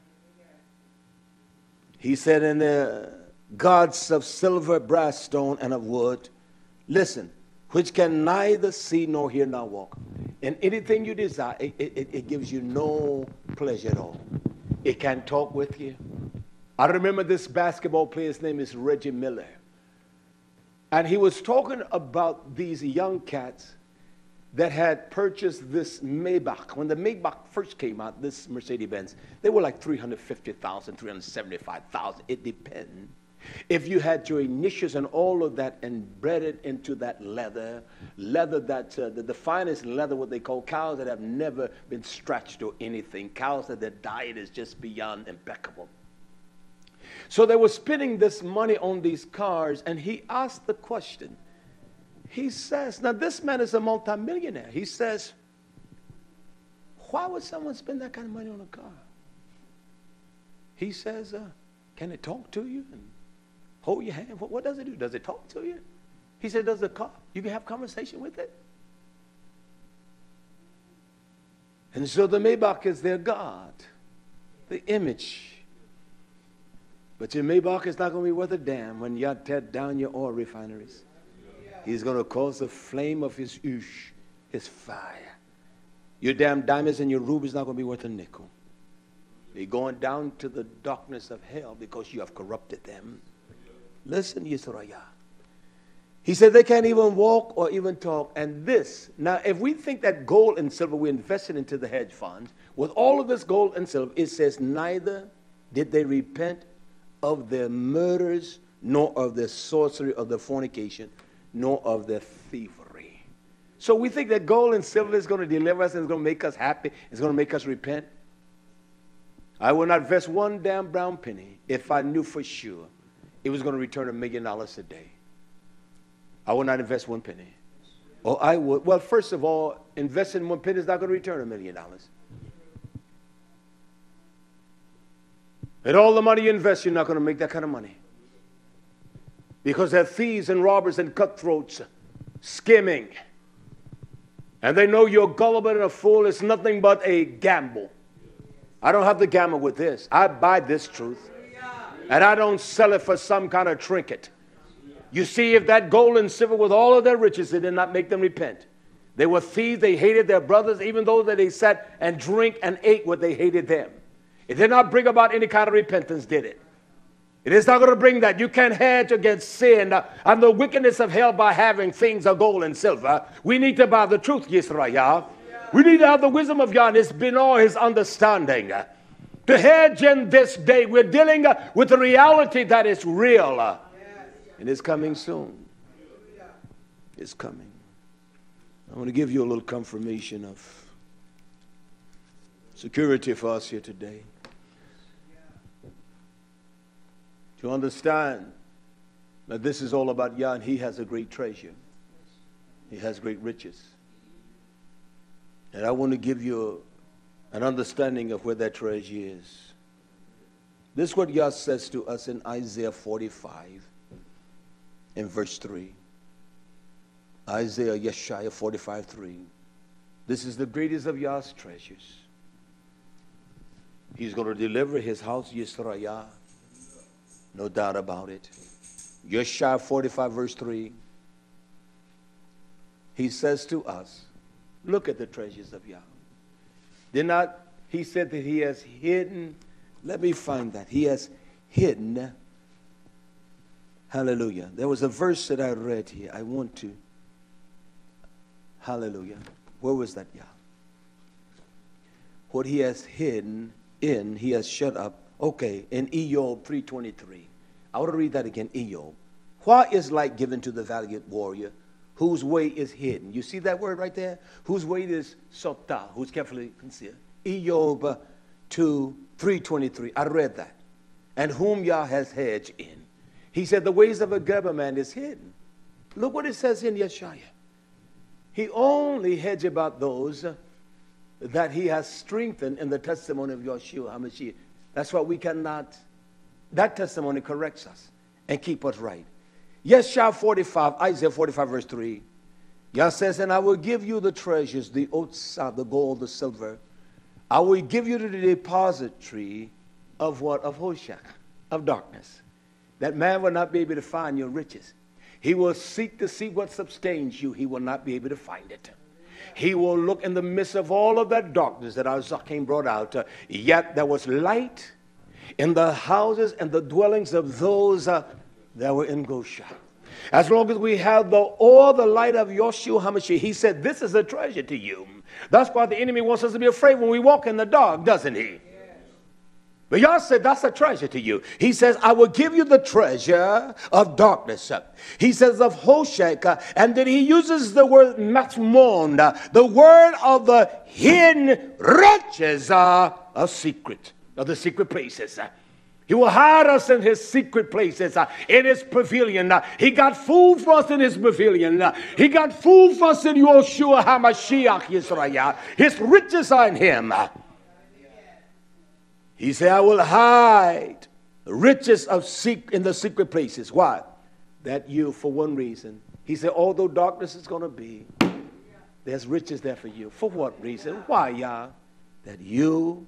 He said in the gods of silver, brass, stone, and of wood, listen, which can neither see nor hear nor walk. And anything you desire, it gives you no pleasure at all. It can't talk with you. I remember this basketball player, his name is Reggie Miller. And he was talking about these young cats that had purchased this Maybach. When the Maybach first came out, this Mercedes-Benz, they were like $350,000, $375,000. It depends. If you had your initials and all of that embedded into that leather that, the finest leather, what they call cows that have never been scratched or anything, cows that their diet is just beyond impeccable. So they were spending this money on these cars, and he asked the question. He says, now this man is a multimillionaire. He says, why would someone spend that kind of money on a car? He says, can it talk to you and hold your hand? What does it do? Does it talk to you? He said, does the car, you can have conversation with it? And so the Maybach is their God, the image. But your Maybach is not going to be worth a damn when you tear down your oil refineries. He's going to cause the flame of his ush, his fire. Your damn diamonds and your rubies not going to be worth a nickel. They're going down to the darkness of hell because you have corrupted them. Listen, Yisrael. He said they can't even walk or even talk. And this, now if we think that gold and silver we invested into the hedge funds, with all of this gold and silver, it says neither did they repent of their murders, nor of their sorcery, or their fornication, nor of their thievery. So we think that gold and silver is going to deliver us and it's going to make us happy. It's going to make us repent. I would not invest one damn brown penny if I knew for sure it was going to return $1 million a day. I would not invest one penny. Or I would. Well, first of all, investing one penny is not going to return $1 million. And all the money you invest, you're not going to make that kind of money. Because they're thieves and robbers and cutthroats skimming. And they know you're gullible and a fool. It's nothing but a gamble. I don't have to gamble with this. I buy this truth. And I don't sell it for some kind of trinket. You see, if that gold and silver with all of their riches, it did not make them repent. They were thieves. They hated their brothers, even though they sat and drank and ate what they hated them. It did not bring about any kind of repentance, did it? It is not going to bring that. You can't hedge against sin and the wickedness of hell by having things of gold and silver. We need to buy the truth, Yisrael. We need to have the wisdom of God. It's been all his understanding. To hedge in this day, we're dealing with the reality that is real. And it's coming soon. It's coming. I want to give you a little confirmation of security for us here today. To understand that this is all about Yah, and he has a great treasure. He has great riches. And I want to give you an understanding of where that treasure is. This is what Yah says to us in Isaiah 45 in verse 3. Isaiah, Yeshaya 45:3. This is the greatest of Yah's treasures. He's going to deliver his house, Yisrael. No doubt about it. Yeshaya 45 verse 3. He says to us, look at the treasures of Yah. He said that he has hidden. Let me find that. He has hidden. Hallelujah. There was a verse that I read here. I want to. Hallelujah. Where was that, Yah? What he has hidden in, he has shut up. Okay, in Ejob 3:23. I want to read that again, Ejob. Why is light given to the valiant warrior whose way is hidden? You see that word right there? Whose way is sotah, who's carefully concealed. Ejob 3:23. I read that. And whom Yah has hedged in. He said the ways of a Gerber man is hidden. Look what it says in Yeshaya. He only hedges about those that he has strengthened in the testimony of Yeshua HaMashiach. That's why we cannot, that testimony corrects us and keep us right. Yeshua 45, Isaiah 45 verse 3. Yah says, and I will give you the treasures, the oats, the gold, the silver. I will give you the depository of what? Of Hoshech, of darkness. That man will not be able to find your riches. He will seek to see what sustains you. He will not be able to find it. He will look in the midst of all of that darkness that our Zakim brought out. Yet there was light in the houses and the dwellings of those that were in Goshen. As long as we have all the light of Yeshua HaMashiach, he said, this is a treasure to you. That's why the enemy wants us to be afraid when we walk in the dark, doesn't he? But Yah said, that's a treasure to you. He says, I will give you the treasure of darkness. He says of Hoshech, and then he uses the word matmon, the word of the hidden riches of secret, of the secret places. He will hide us in his secret places, in his pavilion. He got food for us in his pavilion. He got food for us in Yeshua HaMashiach Yisrael. His riches are in him. He said, I will hide the riches of in the secret places. Why? That you, for one reason. He said, although darkness is going to be, there's riches there for you. For what reason? Why, Yah? That you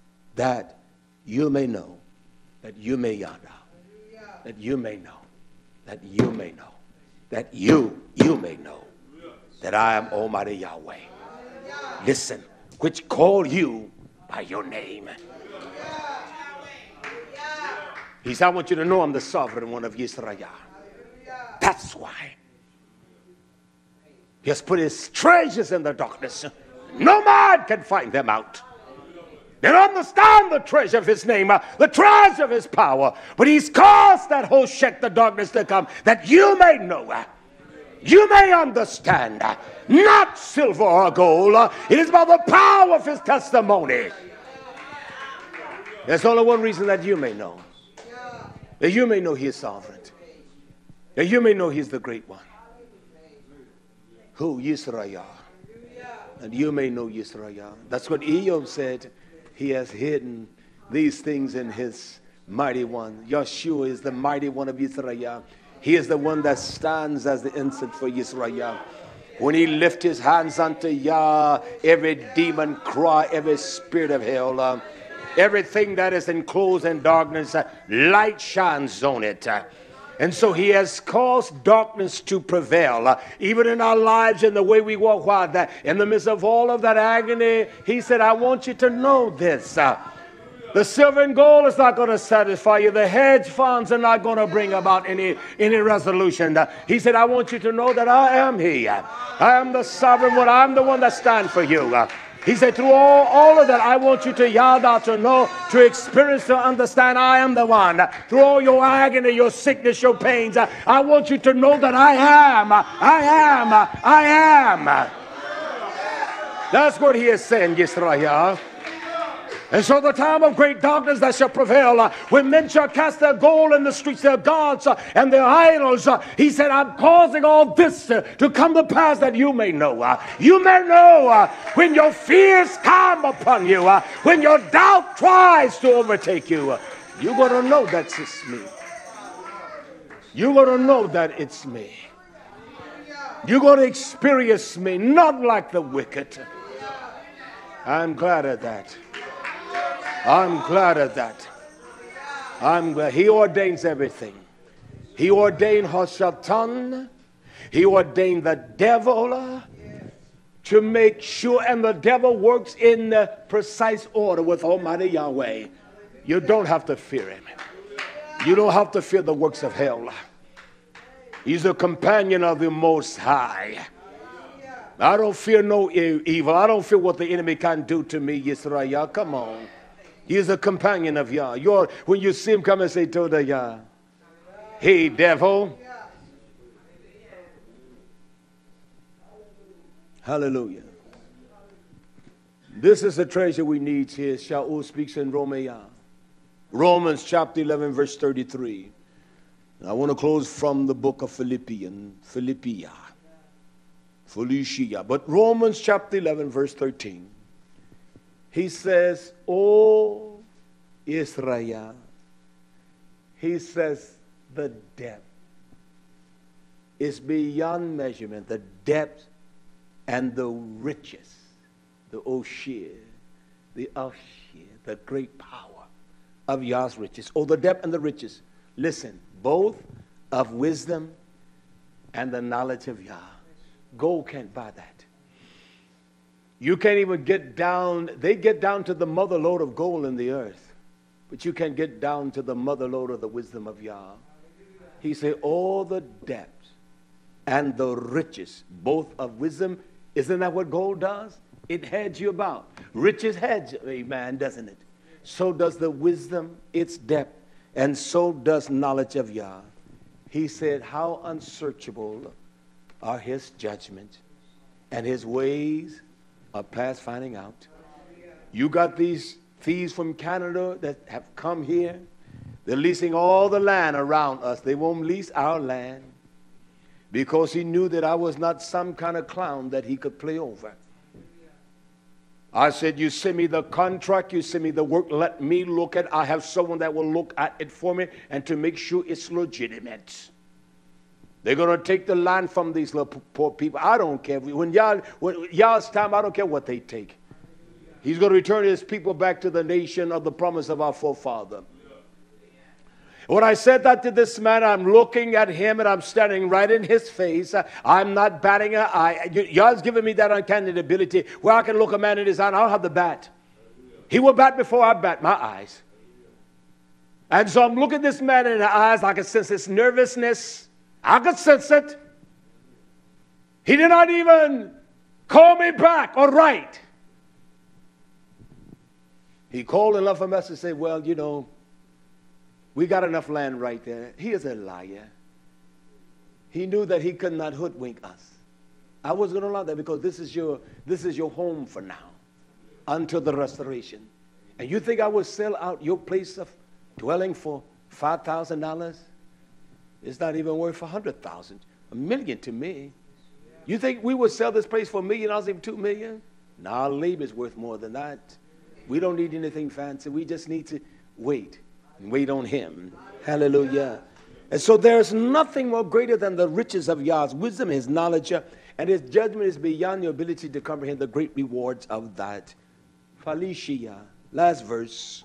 may know. That you may yada, that you may know, that you may know, that you may know that I am Almighty Yahweh. Listen, which call you by your name. He said, I want you to know I'm the sovereign one of Israel. That's why. He has put his treasures in the darkness. No man can find them out. They don't understand the treasure of his name, the treasure of his power. But he's caused that Hoshech, the darkness, to come, that you may know, you may understand, not silver or gold. It is by the power of his testimony. There's only one reason, that you may know. That you may know he is sovereign. That you may know he is the great one. Who? Yisrael. And you may know Yisrael. That's what Eob said. He has hidden these things in his mighty one. Yeshua is the mighty one of Israel. He is the one that stands as the ensign for Israel. When he lifts his hands unto Yah, every demon cry, every spirit of hell, everything that is enclosed in darkness, light shines on it. And so he has caused darkness to prevail, even in our lives, in the way we walk. Why? That in the midst of all of that agony, he said, I want you to know this. The silver and gold is not going to satisfy you. The hedge funds are not going to bring about any resolution. He said, I want you to know that I am he. I am the sovereign one. I'm the one that stands for you. He said, through all of that, I want you to yada, to know, to experience, to understand I am the one. Through all your agony, your sickness, your pains, I want you to know that I am. That's what he is saying, Yisrael. And so the time of great darkness that shall prevail, when men shall cast their gold in the streets, their gods and their idols, he said, I'm causing all this to come to pass, that you may know. You may know when your fears come upon you, when your doubt tries to overtake you, you're going to know that it's me. You're going to know that it's me. You're going to experience me, not like the wicked. I'm glad of that. I'm glad of that. I'm glad. He ordains everything. He ordained Hoshatan. He ordained the devil to make sure, and the devil works in the precise order with Almighty Yahweh. You don't have to fear him. You don't have to fear the works of hell. He's a companion of the Most High. I don't fear no evil. I don't fear what the enemy can do to me, Yisrael. Come on. He is a companion of Yah. When you see him, come and say to the Yah, hey, devil. Hallelujah. This is the treasure we need here. Shaul speaks in Romans chapter 11, verse 33. I want to close from the book of Philippians. Felicia. But Romans chapter 11, verse 13. He says, "O Israel," he says, the depth is beyond measurement. The depth and the riches, the Oshir, the Oshir, the great power of Yah's riches. Oh, the depth and the riches. Listen, both of wisdom and the knowledge of Yah. Gold can't buy that. You can't even get down. They get down to the mother lode of gold in the earth, but you can't get down to the mother lode of the wisdom of Yah. He said, all the depths and the riches, both of wisdom. Isn't that what gold does? It hedges you about. Riches hedge a man, doesn't it? So does the wisdom, its depth, and so does knowledge of Yah. He said, how unsearchable are his judgments, and his ways are past finding out. You got these thieves from Canada that have come here. They're leasing all the land around us. They won't lease our land because he knew that I was not some kind of clown that he could play over. I said, you send me the contract, you send me the work, let me look at it. I have someone that will look at it for me and to make sure it's legitimate. They're going to take the land from these little poor people. I don't care. When Yah's time, I don't care what they take. He's going to return his people back to the nation of the promise of our forefather. When I said that to this man, I'm looking at him and I'm standing right in his face. I'm not batting an eye. Yah's given me that uncanny ability where I can look a man in his eye and I'll have the bat. He will bat before I bat my eyes. And so I'm looking this man in the eyes. I can sense his nervousness. I could sense it. He did not even call me back or write. He called and left a message and said, well, you know, we got enough land right there. He is a liar. He knew that he could not hoodwink us. I was going to allow that because this is your home for now until the restoration. And you think I would sell out your place of dwelling for $5,000? It's not even worth $100,000. $1 million to me. You think we would sell this place for $1 million, even $2 million? No, our labor is worth more than that. We don't need anything fancy. We just need to wait and wait on him. Hallelujah. And so there's nothing more greater than the riches of Yah's wisdom, his knowledge, and his judgment is beyond your ability to comprehend the great rewards of that. Felicia, last verse.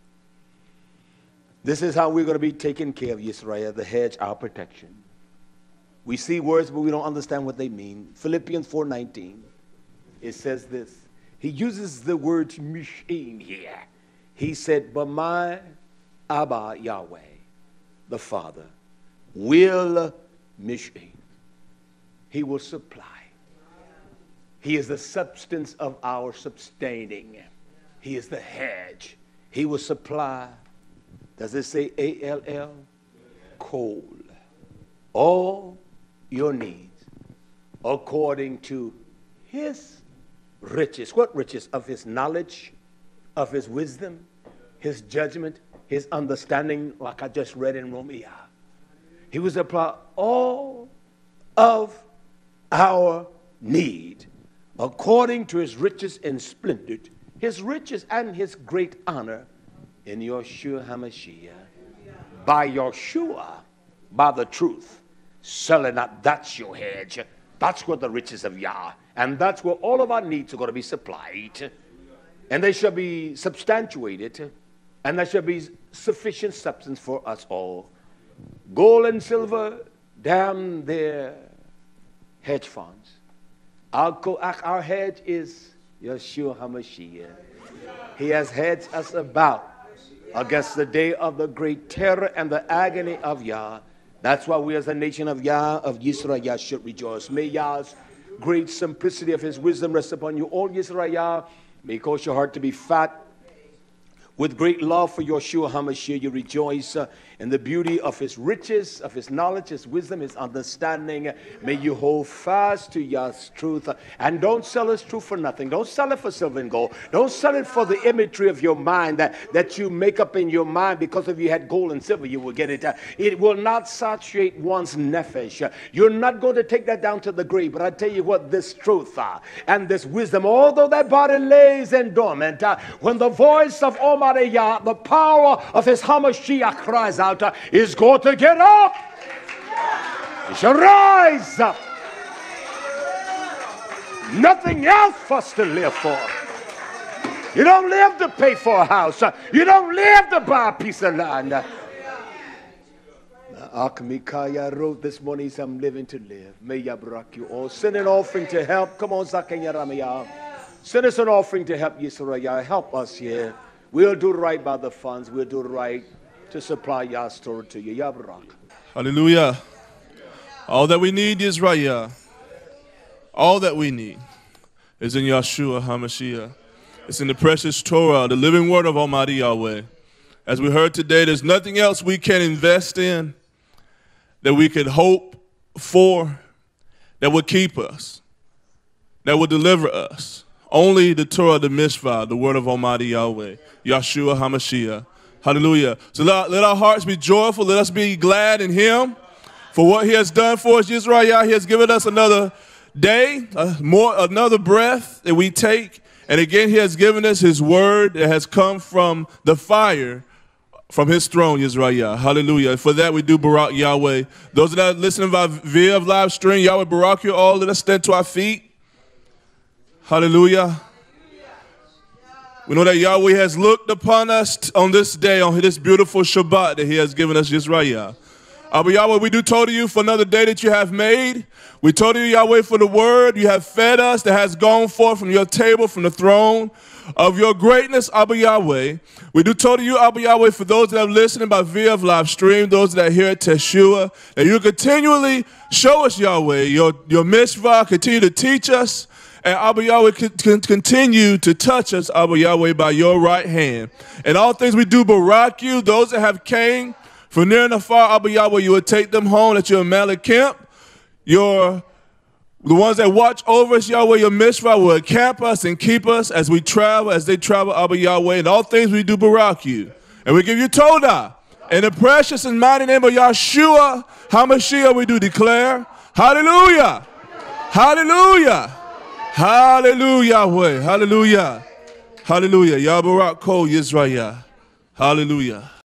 This is how we're going to be taking care of Israel, the hedge, our protection. We see words, but we don't understand what they mean. Philippians 4:19. It says this. He uses the word mishin here. He said, but my Abba Yahweh, the Father, will mishin. He will supply. He is the substance of our sustaining. He is the hedge. He will supply. Does it say A-L-L? Coal. All your needs according to his riches. What riches? Of his knowledge, of his wisdom, his judgment, his understanding, like I just read in Romans. He will supply all of our need according to his riches in splendor, his riches and his great honor in Yeshua HaMashiach. By Yeshua, by the truth, selling up, that's your hedge. That's where the riches of Yah. And that's where all of our needs are going to be supplied. And they shall be substantiated. And there shall be sufficient substance for us all. Gold and silver, damn their hedge funds. Our hedge is Yeshua HaMashiach. He has hedged us about against the day of the great terror and the agony of Yah. That's why we as a nation of Yah, of Yisrael, should rejoice. May Yah's great simplicity of his wisdom rest upon you, all Yisrael. May cause your heart to be fat With great love for Yeshua HaMashiach, you rejoice in the beauty of his riches, of his knowledge, his wisdom, his understanding. May you hold fast to Yah's truth and don't sell his truth for nothing. Don't sell it for silver and gold. Don't sell it for the imagery of your mind that you make up in your mind, because if you had gold and silver, you will get it. It will not saturate one's nefesh. You're not going to take that down to the grave. But I tell you what, this truth and this wisdom, although that body lays in dormant, when the voice of Almighty Yah, the power of his HaMashiach cries out, is going to get up. It shall rise up. Nothing else for us to live for. You don't live to pay for a house. You don't live to buy a piece of land. Akmikaya wrote this morning, I'm living to live. May Yah brak you all. Send an offering to help. Come on, Zakanya Ramaya. Send us an offering to help Yisrael. Help us here. We'll do right by the funds. We'll do right to supply Yah's store to you. Yah brak. Hallelujah. All that we need is Raya. All that we need is in Yeshua HaMashiach. It's in the precious Torah, the living word of Almighty Yahweh. As we heard today, there's nothing else we can invest in that we could hope for that would keep us, that would deliver us. Only the Torah, the Mishvah, the word of Almighty Yahweh, Yeshua HaMashiach. Hallelujah. So let our hearts be joyful. Let us be glad in him for what he has done for us. Israel, he has given us another day, another breath that we take. And again, he has given us his word that has come from the fire from his throne, Israel. Hallelujah. For that we do Barak Yahweh. Those that are listening via live stream, Yahweh Barak you all. Let us stand to our feet. Hallelujah. We know that Yahweh has looked upon us on this day, on this beautiful Shabbat that he has given us, Israel. Abba Yahweh, we do told you for another day that you have made. We told you, Yahweh, for the word you have fed us that has gone forth from your table, from the throne of your greatness, Abba Yahweh. We do told you, Abba Yahweh, for those that are listening by via of live stream, those that are here at Teshua, that you continually show us, Yahweh, your Mishvah, continue to teach us, and Abba Yahweh can continue to touch us, Abba Yahweh, by your right hand. And all things we do barak you, those that have came from near and afar, Abba Yahweh, you will take them home at your Malach camp. The ones that watch over us, Yahweh, your Mishvah, will camp us and keep us as we travel, as they travel, Abba Yahweh. And all things we do barak you. And we give you Todah. In the precious and mighty name of Yeshua HaMashiach, we do declare, hallelujah, hallelujah, hallelujah, Yahweh, hallelujah, hallelujah, Yah Barak Kol Yisrael, hallelujah.